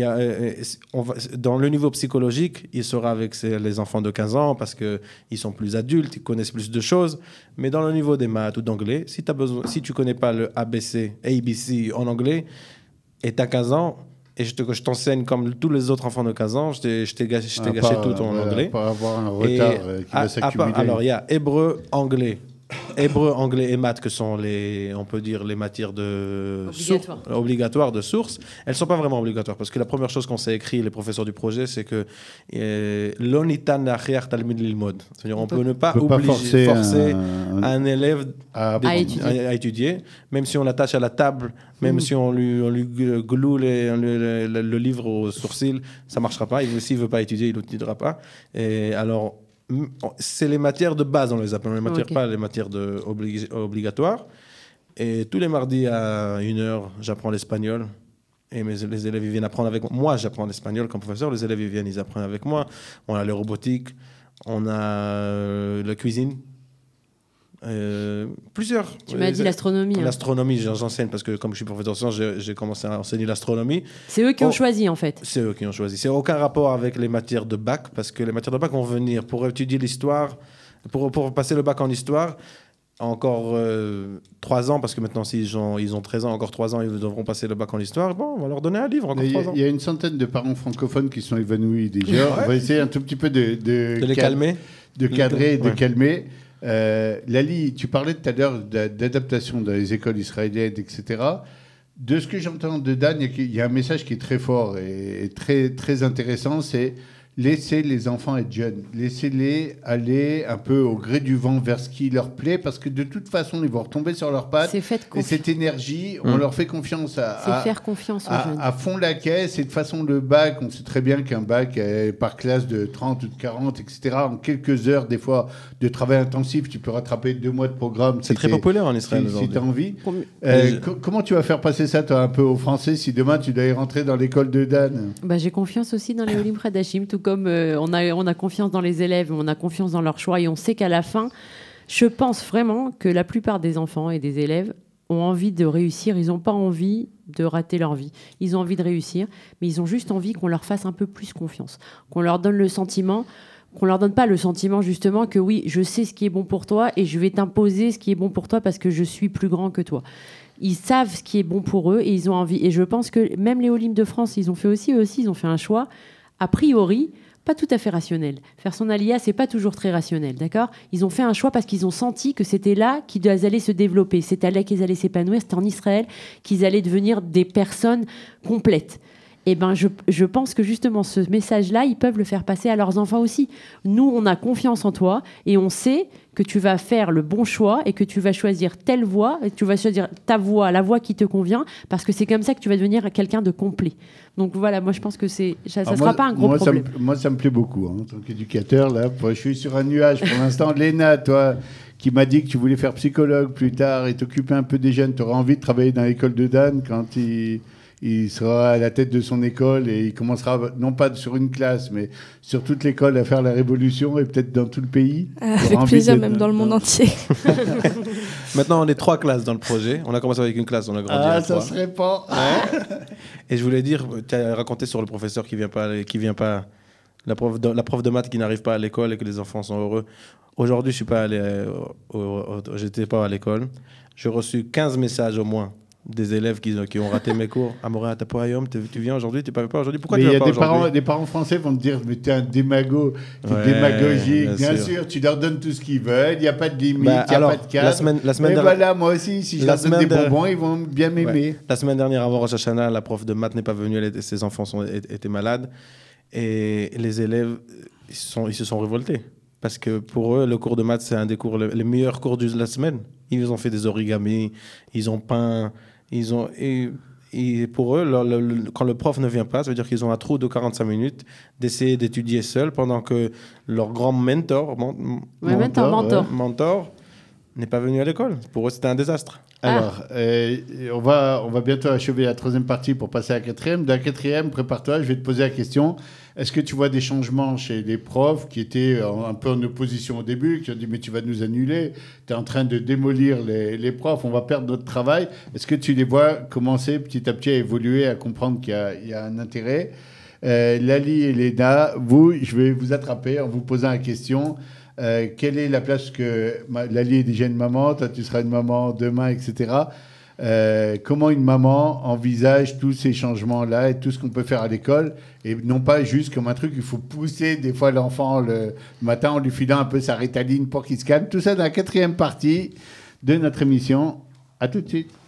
dans le niveau psychologique, il sera avec les enfants de 15 ans parce qu'ils sont plus adultes, ils connaissent plus de choses. Mais dans le niveau des maths ou d'anglais, si tu ne connais pas le ABC en anglais et tu as 15 ans, et je t'enseigne comme tous les autres enfants de 15 ans, je t'ai gâché tout en anglais. Pour avoir un retard qui va s'accumuler. Alors il y a hébreu, anglais et maths que sont on peut dire les matières obligatoires de source. Elles sont pas vraiment obligatoires parce que la première chose qu'on s'est écrit les professeurs du projet, c'est que l'onitan nachriach talmid lilmod, c'est-à-dire on peut ne pas forcer un élève à étudier, même si on l'attache à la table, même si on lui gloue le livre au sourcil, ça marchera pas. S'il veut pas étudier, il n'étudiera pas. Et alors c'est les matières de base, on les appelle, pas les matières obligatoires. Et tous les mardis à 1h, j'apprends l'espagnol. Et les élèves ils viennent apprendre avec moi. Moi, j'apprends l'espagnol comme professeur. Les élèves ils apprennent avec moi. On a les robotiques, on a la cuisine. Plusieurs. Tu m'as dit l'astronomie. L'astronomie, j'enseigne parce que comme je suis professeur de sciences, j'ai commencé à enseigner l'astronomie. C'est eux qui ont choisi en fait. C'est eux qui ont choisi. C'est aucun rapport avec les matières de bac parce que les matières de bac vont venir pour étudier l'histoire, pour passer le bac en histoire. Encore 3 ans, parce que maintenant, s'ils ont 13 ans, encore 3 ans, ils devront passer le bac en histoire. Bon, on va leur donner un livre, encore 3 ans. Il y a une centaine de parents francophones qui sont évanouis déjà. On va essayer un tout petit peu de les calmer. De cadrer et de calmer. Lali, tu parlais tout à l'heure d'adaptation dans les écoles israéliennes, etc. De ce que j'entends de Dan, il y a un message qui est très fort et très, très intéressant, c'est laissez les enfants être jeunes. Laissez-les aller un peu au gré du vent vers ce qui leur plaît, parce que de toute façon, ils vont retomber sur leurs pattes. C'est fait de et cette énergie, on leur fait confiance c'est faire confiance aux jeunes. à fond la caisse. Et de façon, le bac, on sait très bien qu'un bac par classe de 30 ou de 40, etc., en quelques heures, des fois, de travail intensif, tu peux rattraper 2 mois de programme. C'est très populaire en Israël aujourd'hui. Si tu as envie. Comment tu vas faire passer ça, toi, un peu aux Français, si demain, tu dois y rentrer dans l'école de Dan? J'ai confiance aussi dans les Olim Khadashim, tout comme on a confiance dans les élèves, on a confiance dans leur choix, et on sait qu'à la fin, je pense vraiment que la plupart des enfants et des élèves ont envie de réussir, ils n'ont pas envie de rater leur vie. Ils ont envie de réussir, mais ils ont juste envie qu'on leur fasse un peu plus confiance, qu'on leur donne le sentiment, qu'on leur donne pas le sentiment justement que oui, je sais ce qui est bon pour toi et je vais t'imposer ce qui est bon pour toi parce que je suis plus grand que toi. Ils savent ce qui est bon pour eux et ils ont envie. Et je pense que même les Olim de France, ils ont fait aussi, ils ont fait un choix, a priori, pas tout à fait rationnel. Faire son alia, c'est pas toujours très rationnel, d'accord? Ils ont fait un choix parce qu'ils ont senti que c'était là qu'ils allaient se développer, c'était là qu'ils allaient s'épanouir, c'était en Israël qu'ils allaient devenir des personnes complètes. Et je pense que justement ce message-là, ils peuvent le faire passer à leurs enfants aussi. Nous, on a confiance en toi et on sait que tu vas faire le bon choix et que tu vas choisir telle voie, et que tu vas choisir ta voie, la voie qui te convient, parce que c'est comme ça que tu vas devenir quelqu'un de complet. Donc voilà, moi je pense que ça ne sera pas un gros problème. Moi, ça me plaît beaucoup, hein, en tant qu'éducateur. Là, je suis sur un nuage pour l'instant. Léna, toi, qui m'a dit que tu voulais faire psychologue plus tard et t'occuper un peu des jeunes, tu auras envie de travailler dans l'école de Dan quand il sera à la tête de son école et il commencera, non pas sur une classe, mais sur toute l'école à faire la révolution et peut-être dans tout le pays. Avec plaisir, même dans le monde entier. Maintenant, on est 3 classes dans le projet. On a commencé avec une classe, on a grandi à 3. Ça serait pas. Ouais. Et je voulais dire, tu as raconté sur le professeur qui vient pas, la prof de maths qui n'arrive pas à l'école et que les enfants sont heureux. Aujourd'hui, je suis pas allé, j'étais pas à l'école. J'ai reçu 15 messages au moins des élèves qui ont raté mes cours. Amora, t'as pas tu viens aujourd'hui, tu pas aujourd'hui. Pourquoi tu viens pas aujourd'hui? Il y a des parents français vont te dire, mais t'es un démago, t'es démagogique. Bien sûr, tu leur donnes tout ce qu'ils veulent. Il n'y a pas de limite, il n'y a pas de cadre. La semaine dernière, voilà, moi aussi, si je leur donne des bonbons, ils vont bien m'aimer. Ouais. La semaine dernière, avant Rosh Hashanah, la prof de maths n'est pas venue. Ses enfants étaient malades et les élèves ils se sont révoltés. Parce que pour eux, le cours de maths, c'est un des cours, les meilleurs cours de la semaine. Ils ont fait des origamis, ils ont peint, et pour eux, quand le prof ne vient pas, ça veut dire qu'ils ont un trou de 45 minutes d'essayer d'étudier seuls pendant que leur grand mentor n'est pas venu à l'école. Pour eux, c'était un désastre. Alors, on va bientôt achever la 3e partie pour passer à la 4e. Dans la 4e, prépare-toi, je vais te poser la question. Est-ce que tu vois des changements chez les profs qui étaient un peu en opposition au début, qui ont dit « mais tu vas nous annuler, tu es en train de démolir les profs, on va perdre notre travail ». Est-ce que tu les vois commencer petit à petit à évoluer, à comprendre qu'il y a un intérêt? Lali et Léna, je vais vous attraper en vous posant la question. Quelle est la place que Lali est déjà une maman, toi tu seras une maman demain, etc. Comment une maman envisage tous ces changements-là et tout ce qu'on peut faire à l'école, et non pas juste comme un truc, il faut pousser des fois l'enfant le matin en lui filant un peu sa Ritaline pour qu'il se calme. Tout ça dans la 4e partie de notre émission. À tout de suite.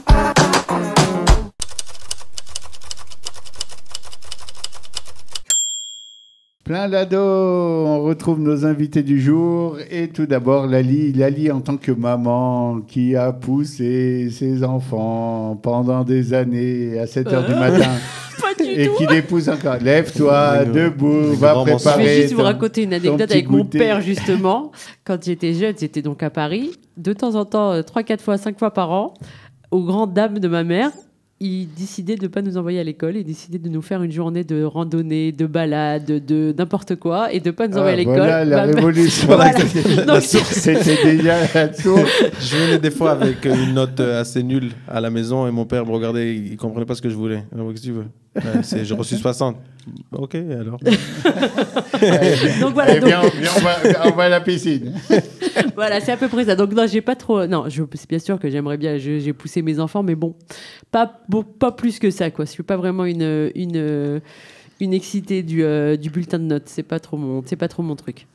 Plein d'ado, on retrouve nos invités du jour et tout d'abord Lali en tant que maman qui a poussé ses enfants pendant des années à 7h du matin et qui les pousse encore. Lève-toi, debout, va préparer. Je vais juste vous raconter une anecdote avec mon père justement. Quand j'étais jeune, j'étais donc à Paris. De temps en temps, 3, 4 fois, 5 fois par an, aux grandes dames de ma mère, il décidait de ne pas nous envoyer à l'école, il décidait de nous faire une journée de randonnée, de balade, de n'importe quoi, et de ne pas nous envoyer à l'école. Voilà la révolution. Donc, c'était déjà la source. Je venais des fois avec une note assez nulle à la maison et mon père me regardait, il ne comprenait pas ce que je voulais. Alors, qu'est-ce que tu veux? J'ai reçu 60. Ok, alors. Donc voilà. On va à la piscine. Voilà, c'est à peu près ça. Donc non, j'ai pas trop. Non, c'est bien sûr que j'aimerais bien. J'ai poussé mes enfants, mais bon, pas plus que ça, quoi. Je suis pas vraiment une excitée du bulletin de notes. C'est pas trop mon truc.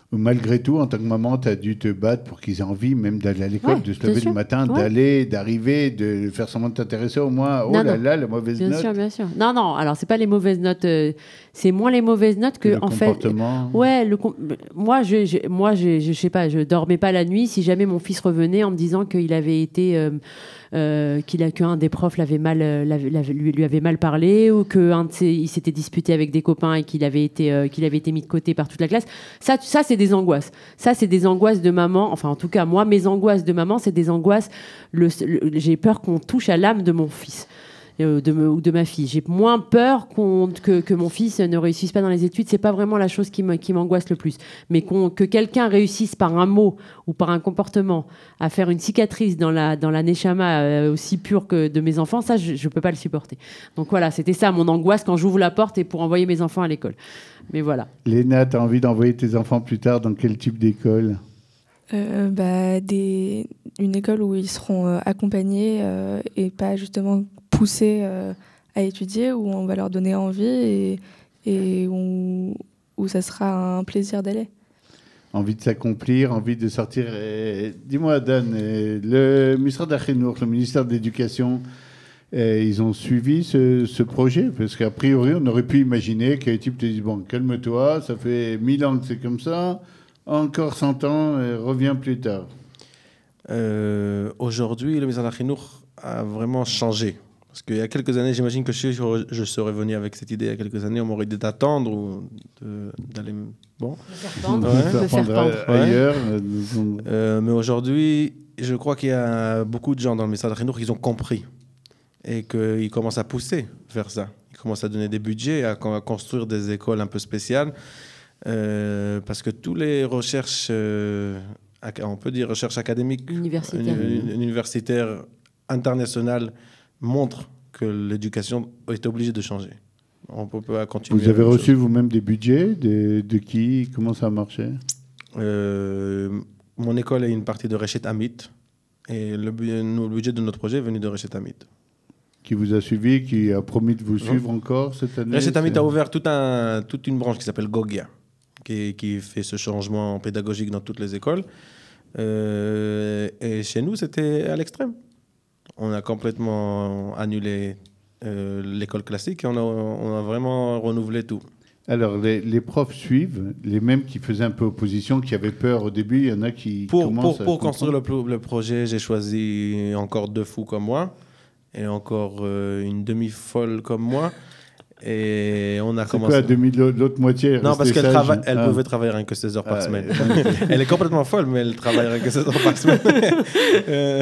Ou malgré tout, en tant que maman, tu as dû te battre pour qu'ils aient envie même d'aller à l'école, Ouais, de se bien lever sûr. le matin, Ouais. d'aller, d'arriver, de faire semblant de t'intéresser au moins. Oh Non, là non. là, la mauvaise Bien note. sûr, bien sûr. Non, non, alors c'est pas les mauvaises notes, c'est moins les mauvaises notes que, Le en fait. comportement. Ouais, moi, je sais pas, je dormais pas la nuit. Si jamais mon fils revenait en me disant qu'il avait été, qu'un des profs lui avait mal parlé, ou il s'était disputé avec des copains et qu'il avait été mis de côté par toute la classe. Ça c'est des angoisses. Ça, c'est des angoisses de maman. Enfin, en tout cas, moi, mes angoisses de maman, c'est des angoisses. J'ai peur qu'on touche à l'âme de mon fils. Ou de ma fille. J'ai moins peur que mon fils ne réussisse pas dans les études. C'est pas vraiment la chose qui m'angoisse le plus. Mais que quelqu'un réussisse par un mot ou par un comportement à faire une cicatrice dans la neshama aussi pure que de mes enfants, ça, je peux pas le supporter. Donc voilà, c'était ça mon angoisse quand j'ouvre la porte et pour envoyer mes enfants à l'école. Mais voilà. Léna, tu as envie d'envoyer tes enfants plus tard dans quel type d'école ? Une école où ils seront accompagnés et pas justement poussés à étudier, où on va leur donner envie et où ça sera un plaisir d'aller. Envie de s'accomplir, envie de sortir. Dis-moi, Dan, le ministère d'Achenour, le ministère de l'Éducation, ils ont suivi ce projet? Parce qu'a priori, on aurait pu imaginer qu'un type te dise, bon, calme-toi, ça fait 1000 ans que c'est comme ça, encore 100 ans, reviens plus tard. Aujourd'hui, le ministère d'Achenour a vraiment changé. Parce qu'il y a quelques années, j'imagine que je serais venu avec cette idée il y a quelques années, on m'aurait dit d'attendre ou d'aller... Bon. Me faire pendre. Ouais. Me faire pendre. Ailleurs. Mais aujourd'hui, je crois qu'il y a beaucoup de gens dans le ministère d'Achenour qui ont compris et qu'ils commencent à pousser vers ça. Ils commencent à donner des budgets, à construire des écoles un peu spéciales. Parce que tous les recherches, on peut dire recherches académiques, universitaires internationales, montrent que l'éducation est obligée de changer. On ne peut pas continuer. Vous avez reçu vous-même des budgets de qui? Comment ça a marché? Mon école est une partie de Reshet Amit. Et le budget de notre projet est venu de Reshet Amit. Qui vous a suivi, qui a promis de vous suivre encore cette année? Reshet Amit a ouvert toute une branche qui s'appelle Gogia, qui fait ce changement pédagogique dans toutes les écoles. Et chez nous, c'était à l'extrême. On a complètement annulé l'école classique et on a vraiment renouvelé tout. Alors, les profs suivent, les mêmes qui faisaient un peu opposition, qui avaient peur au début, il y en a qui commencent à... Pour construire le projet, j'ai choisi encore 2 fous comme moi et encore une demi-folle comme moi. Et on a commencé... C'est quoi, l'autre moitié? Non, parce qu'elle pouvait travailler rien que 16 heures par semaine. Elle est complètement folle, mais elle travaille rien que 16 heures par semaine.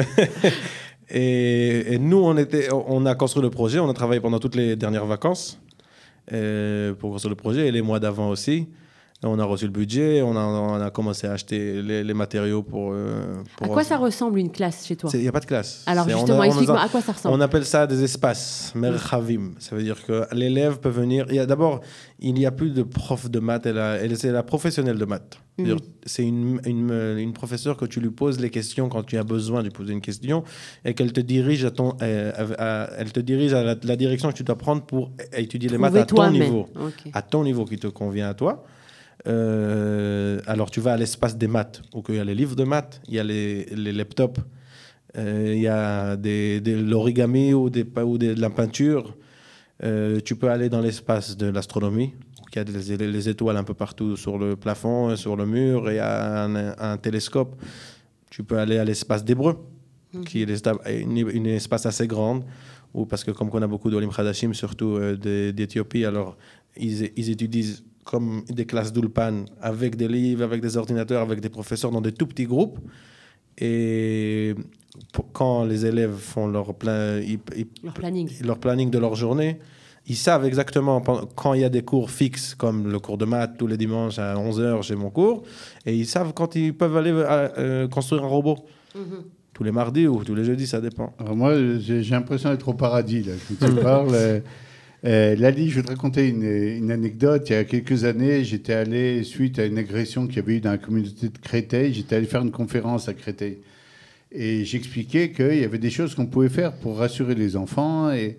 Et nous, on a construit le projet, on a travaillé pendant toutes les dernières vacances pour construire le projet et les mois d'avant aussi. On a reçu le budget, on a commencé à acheter les matériaux pour... À quoi ça ressemble une classe chez toi? Il n'y a pas de classe. Alors justement, explique-moi à quoi ça ressemble. On appelle ça des espaces, merchavim. Ça veut dire que l'élève peut venir... D'abord, il n'y a plus de prof de maths, c'est la professionnelle de maths. C'est une professeure que tu lui poses les questions quand tu as besoin de lui poser une question et qu'elle te dirige elle te dirige à la direction que tu dois prendre pour étudier les maths à ton niveau. Okay. À ton niveau qui te convient à toi. Alors tu vas à l'espace des maths où il y a les livres de maths, il y a les laptops, il y a de l'origami ou de la peinture. Tu peux aller dans l'espace de l'astronomie. Il y a les étoiles un peu partout sur le plafond, sur le mur, et il y a un télescope. Tu peux aller à l'espace d'Hébreu, qui est un espace assez grand, parce que comme on a beaucoup d'Olim Khadashim, surtout d'Éthiopie, alors ils étudient comme des classes d'Ulpan, avec des livres, avec des ordinateurs, avec des professeurs dans des tout petits groupes. Et quand les élèves font leur planning de leur journée, ils savent exactement quand il y a des cours fixes, comme le cours de maths, tous les dimanches à 11h, j'ai mon cours, et ils savent quand ils peuvent aller construire un robot. Tous les mardis ou tous les jeudis, ça dépend. Alors moi, j'ai l'impression d'être au paradis, là, quand tu parles. Lali, je vais te raconter une anecdote. Il y a quelques années, j'étais allé, suite à une agression qu'il y avait eu dans la communauté de Créteil, j'étais allé faire une conférence à Créteil. Et j'expliquais qu'il y avait des choses qu'on pouvait faire pour rassurer les enfants. Et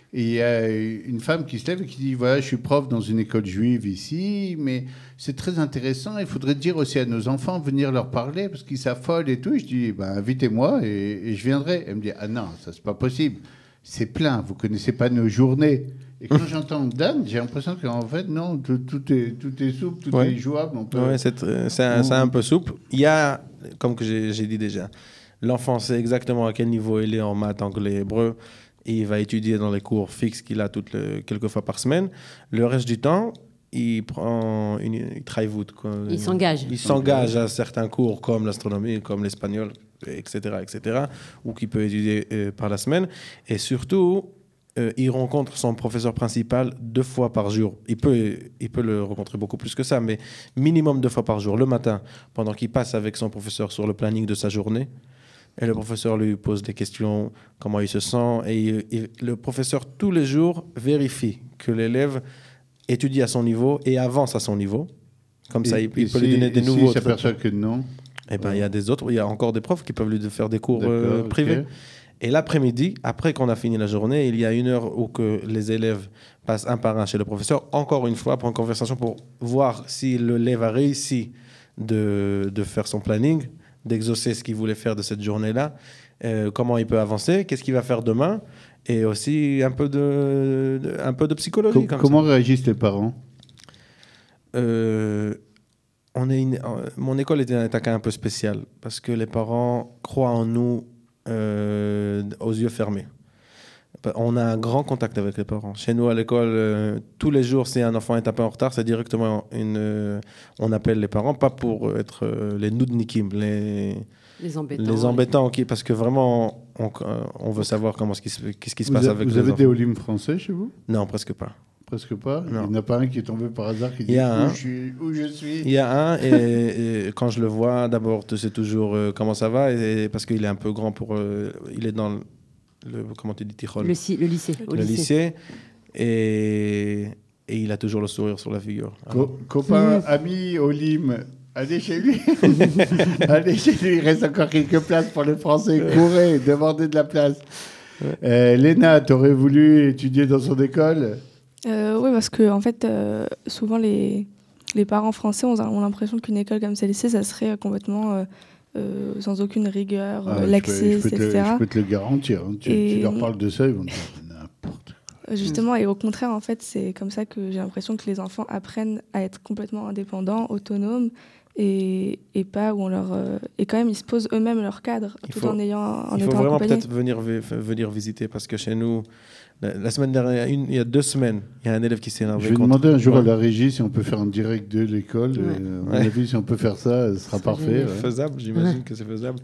Et il y a une femme qui se lève et qui dit, voilà, je suis prof dans une école juive ici, mais c'est très intéressant. Il faudrait dire aussi à nos enfants, venir leur parler, parce qu'ils s'affolent et tout. Et je dis, invitez-moi et je viendrai. Elle me dit, ah non, ça, c'est pas possible. C'est plein, vous connaissez pas nos journées. Et quand j'entends Dan, j'ai l'impression qu'en fait, non, tout est souple, tout est jouable. Oui, c'est un peu souple. Il y a, comme que j'ai dit déjà, l'enfant sait exactement à quel niveau il est en maths, anglais, hébreu. Et il va étudier dans les cours fixes qu'il a quelques fois par semaine. Le reste du temps, il travaille. Il s'engage. Il s'engage à certains cours comme l'astronomie, comme l'espagnol, etc., ou qu'il peut étudier par la semaine. Et surtout, il rencontre son professeur principal 2 fois par jour. Il peut le rencontrer beaucoup plus que ça, mais minimum 2 fois par jour. Le matin, pendant qu'il passe avec son professeur sur le planning de sa journée. Et le professeur lui pose des questions, comment il se sent. Et le professeur, tous les jours, vérifie que l'élève étudie à son niveau et avance à son niveau. Comme ça, il peut lui donner des nouveaux... Si il s'aperçoit que non, eh ben, il y a encore des profs qui peuvent lui faire des cours privés. Okay. Et l'après-midi, après qu'on a fini la journée, il y a 1 heure où que les élèves passent un par un chez le professeur, encore une fois, pour une conversation, pour voir si l'élève a réussi de faire son planning, d'exaucer ce qu'il voulait faire de cette journée-là, comment il peut avancer, qu'est-ce qu'il va faire demain, et aussi un peu de psychologie. Comment réagissent les parents? Mon école était un cas un peu spécial, parce que les parents croient en nous aux yeux fermés. On a un grand contact avec les parents. Chez nous, à l'école, tous les jours, si un enfant est un peu en retard, c'est directement on appelle les parents, pas pour être les noudnikim, les embêtants, parce que vraiment, on veut savoir qu'est-ce qui se passe avec les enfants. Vous avez des olim français chez vous? Non, presque pas. Presque pas? Non. Il n'y en a pas un qui est tombé par hasard qui dit où je suis? Il y a un, et quand je le vois, d'abord, c'est toujours comment ça va, parce qu'il est un peu grand il est dans comment tu dis, Tirol? Le lycée. Le lycée. Et il a toujours le sourire sur la figure. Copain, ami, Olim, allez chez lui. Allez chez lui, il reste encore quelques places pour les Français. Courez, demandez de la place. Léna, tu aurais voulu étudier dans son école? Oui, parce que en fait, souvent les parents français ont l'impression qu'une école comme celle-ci, ça serait complètement sans aucune rigueur, laxiste, etc. Je peux te le garantir. Hein. Tu leur parles de ça, ils vont te dire n'importe. Justement, et au contraire, en fait, c'est comme ça que j'ai l'impression que les enfants apprennent à être complètement indépendants, autonomes, et pas où on leur... et quand même, ils se posent eux-mêmes leur cadre, il faut vraiment peut-être venir visiter, parce que chez nous, la semaine dernière, il y a 2 semaines, il y a un élève qui s'est énervé. Je vais demander un jour à la régie si on peut faire un direct de l'école. À mon avis, si on peut faire ça, ce sera parfait. C'est faisable, j'imagine que c'est faisable.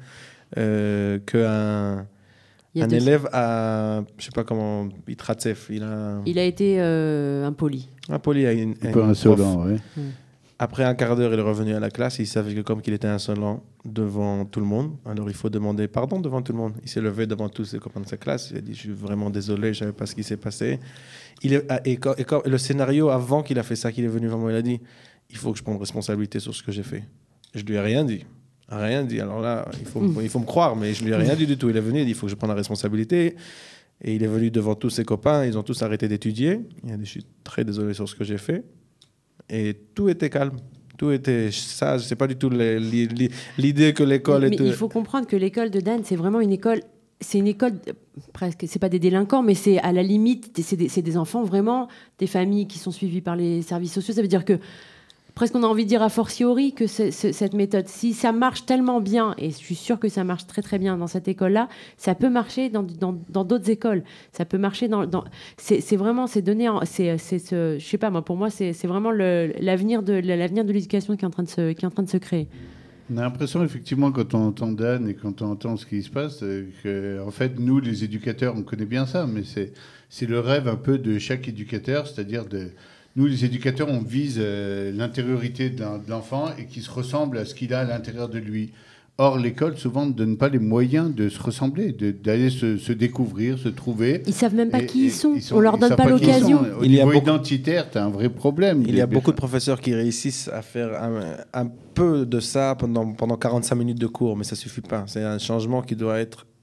Qu'un élève a, je ne sais pas comment, il a été impoli. Impoli à un peu insolent, oui. Après un quart d'heure, il est revenu à la classe. Il savait que comme qu'il était insolent devant tout le monde, alors il faut demander pardon devant tout le monde. Il s'est levé devant tous ses copains de sa classe. Il a dit, je suis vraiment désolé, je ne savais pas ce qui s'est passé. Et le scénario, avant qu'il a fait ça, qu'il est venu vers moi, il a dit, il faut que je prenne responsabilité sur ce que j'ai fait. Je lui ai rien dit. Rien dit. Alors là, il faut me croire, mais je lui ai rien dit du tout. Il est venu, il a dit, il faut que je prenne la responsabilité. Et il est venu devant tous ses copains. Ils ont tous arrêté d'étudier. Il a dit, je suis très désolé sur ce que j'ai fait. Et tout était calme, tout était sage. C'est pas du tout l'idée que l'école était... Mais il faut comprendre que l'école de Dan, c'est vraiment une école... C'est une école, presque, c'est pas des délinquants, mais c'est à la limite, c'est des enfants vraiment, des familles qui sont suivies par les services sociaux. Ça veut dire que presque on a envie de dire a fortiori que cette méthode, si ça marche tellement bien, et je suis sûre que ça marche très très bien dans cette école-là, ça peut marcher dans d'autres écoles. Ça peut marcher c'est vraiment, c'est donné, je sais pas moi, pour moi c'est vraiment l'avenir de l'éducation qui est en train de se créer. On a l'impression effectivement quand on entend Dan et quand on entend ce qui se passe, que en fait nous les éducateurs on connaît bien ça, mais c'est le rêve un peu de chaque éducateur, c'est-à-dire nous, les éducateurs, on vise l'intériorité de l'enfant et qu'il se ressemble à ce qu'il a à l'intérieur de lui. Or, l'école, souvent, ne donne pas les moyens de se ressembler, d'aller se découvrir, se trouver. Ils ne savent même pas qui ils sont. On ne leur donne pas l'occasion. Au niveau identitaire, tu as un vrai problème. Il y a beaucoup de professeurs qui réussissent à faire un peu de ça pendant 45 minutes de cours, mais ça ne suffit pas. C'est un changement qui doit être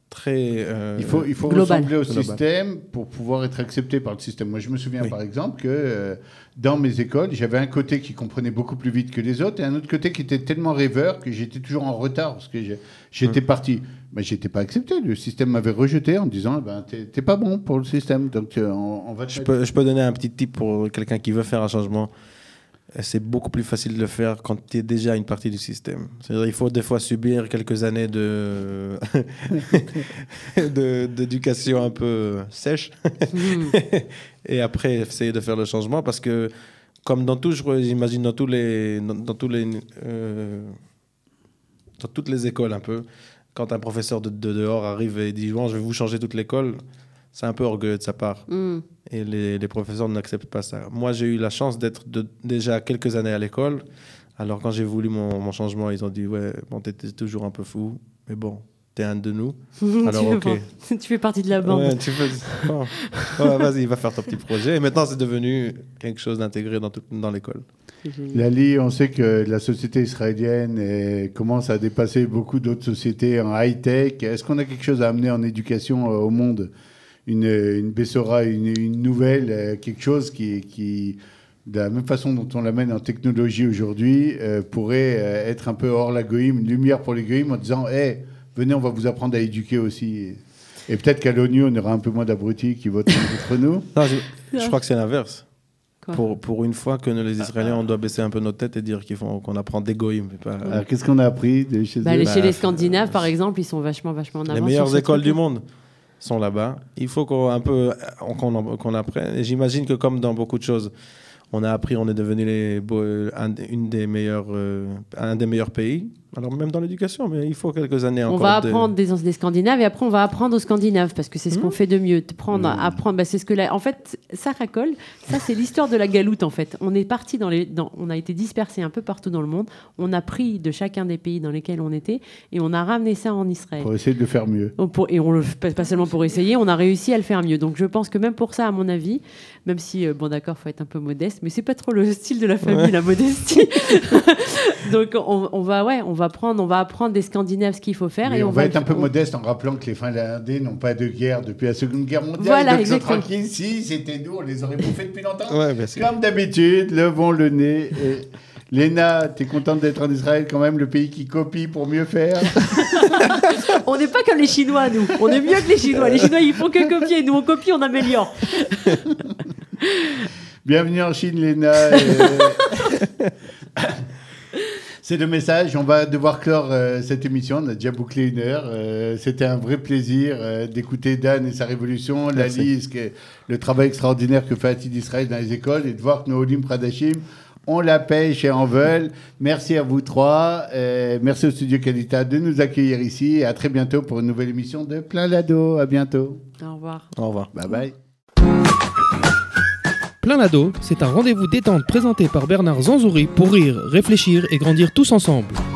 très il faut global. ressembler au Global. système pour pouvoir être accepté par le système. Moi, je me souviens par exemple que dans mes écoles, j'avais un côté qui comprenait beaucoup plus vite que les autres et un autre côté qui était tellement rêveur que j'étais toujours en retard parce que j'étais parti. Mais j'étais pas accepté. Le système m'avait rejeté en disant t'es pas bon pour le système. Donc on va te Je peux donner un petit tip pour quelqu'un qui veut faire un changement. C'est beaucoup plus facile de le faire quand tu es déjà une partie du système. C'est-à-dire il faut des fois subir quelques années d'éducation un peu sèche et après essayer de faire le changement parce que comme dans tout, j'imagine dans toutes les écoles un peu, quand un professeur de dehors arrive et dit bon, je vais vous changer toute l'école, c'est un peu orgueilleux de sa part. Et les professeurs n'acceptent pas ça. Moi, j'ai eu la chance d'être déjà quelques années à l'école. Alors, quand j'ai voulu mon changement, ils ont dit ouais, bon, t'étais toujours un peu fou, mais bon, t'es un de nous. Alors, tu fais partie de la bande. Ouais, ouais, vas-y, va faire ton petit projet. Et maintenant, c'est devenu quelque chose d'intégré dans l'école. Lali, on sait que la société israélienne commence à dépasser beaucoup d'autres sociétés en high-tech. Est-ce qu'on a quelque chose à amener en éducation au monde ? Une Bessora, une nouvelle, quelque chose qui, de la même façon dont on l'amène en technologie aujourd'hui, pourrait être un peu hors la goïme, une lumière pour les goïmes en disant hey, venez, on va vous apprendre à éduquer aussi. Et peut-être qu'à l'ONU, on aura un peu moins d'abrutis qui votent contre nous. Non, je crois que c'est l'inverse. Pour une fois que les Israéliens, on doit baisser un peu nos têtes et dire qu'on apprend des goïmes. Alors, qu'est-ce qu'on a appris de chez eux Chez les Scandinaves, par exemple, ils sont vachement en avance. Les meilleures écoles du monde sont là-bas. Il faut qu'on apprenne. Et j'imagine que comme dans beaucoup de choses, on a appris, on est devenu un des meilleurs pays. Alors même dans l'éducation, mais il faut quelques années encore. On va apprendre des Scandinaves et après on va apprendre aux Scandinaves parce que c'est ce qu'on fait de mieux. Apprendre, c'est ce que en fait, ça racole. Ça c'est l'histoire de la galoute en fait. On est parti on a été dispersés un peu partout dans le monde. On a pris de chacun des pays dans lesquels on était et on a ramené ça en Israël. Pour essayer de le faire mieux. Et on le fait pas seulement pour essayer, on a réussi à le faire mieux. Donc je pense que même pour ça, à mon avis, même si bon d'accord, faut être un peu modeste, mais c'est pas trop le style de la famille, la modestie. Donc on va apprendre des Scandinaves ce qu'il faut faire. Et on va être un peu modeste en rappelant que les Finlandais n'ont pas de guerre depuis la Seconde Guerre mondiale. Voilà, donc exactement. ils sont tranquilles. Si c'était nous, on les aurait bouffés depuis longtemps. Ouais, comme d'habitude, levons le nez. Et Léna, t'es contente d'être en Israël quand même, le pays qui copie pour mieux faire? On n'est pas comme les Chinois, nous. On est mieux que les Chinois. Les Chinois, ils font que copier. Nous, on copie, on améliore. Bienvenue en Chine, Léna. C'est le message. On va devoir clore cette émission. On a déjà bouclé 1 heure. C'était un vrai plaisir d'écouter Dan et sa révolution, Lali, le travail extraordinaire que fait Atid Israël dans les écoles et de voir que nos Olim Pradashim, on la pêche et en veulent. Merci à vous 3. Merci au Studio Qualita de nous accueillir ici. Et à très bientôt pour une nouvelle émission de Plein Lado. À bientôt. Au revoir. Au revoir. Bye bye. Plein Lado, c'est un rendez-vous détente présenté par Bernard Zanzouri pour rire, réfléchir et grandir tous ensemble.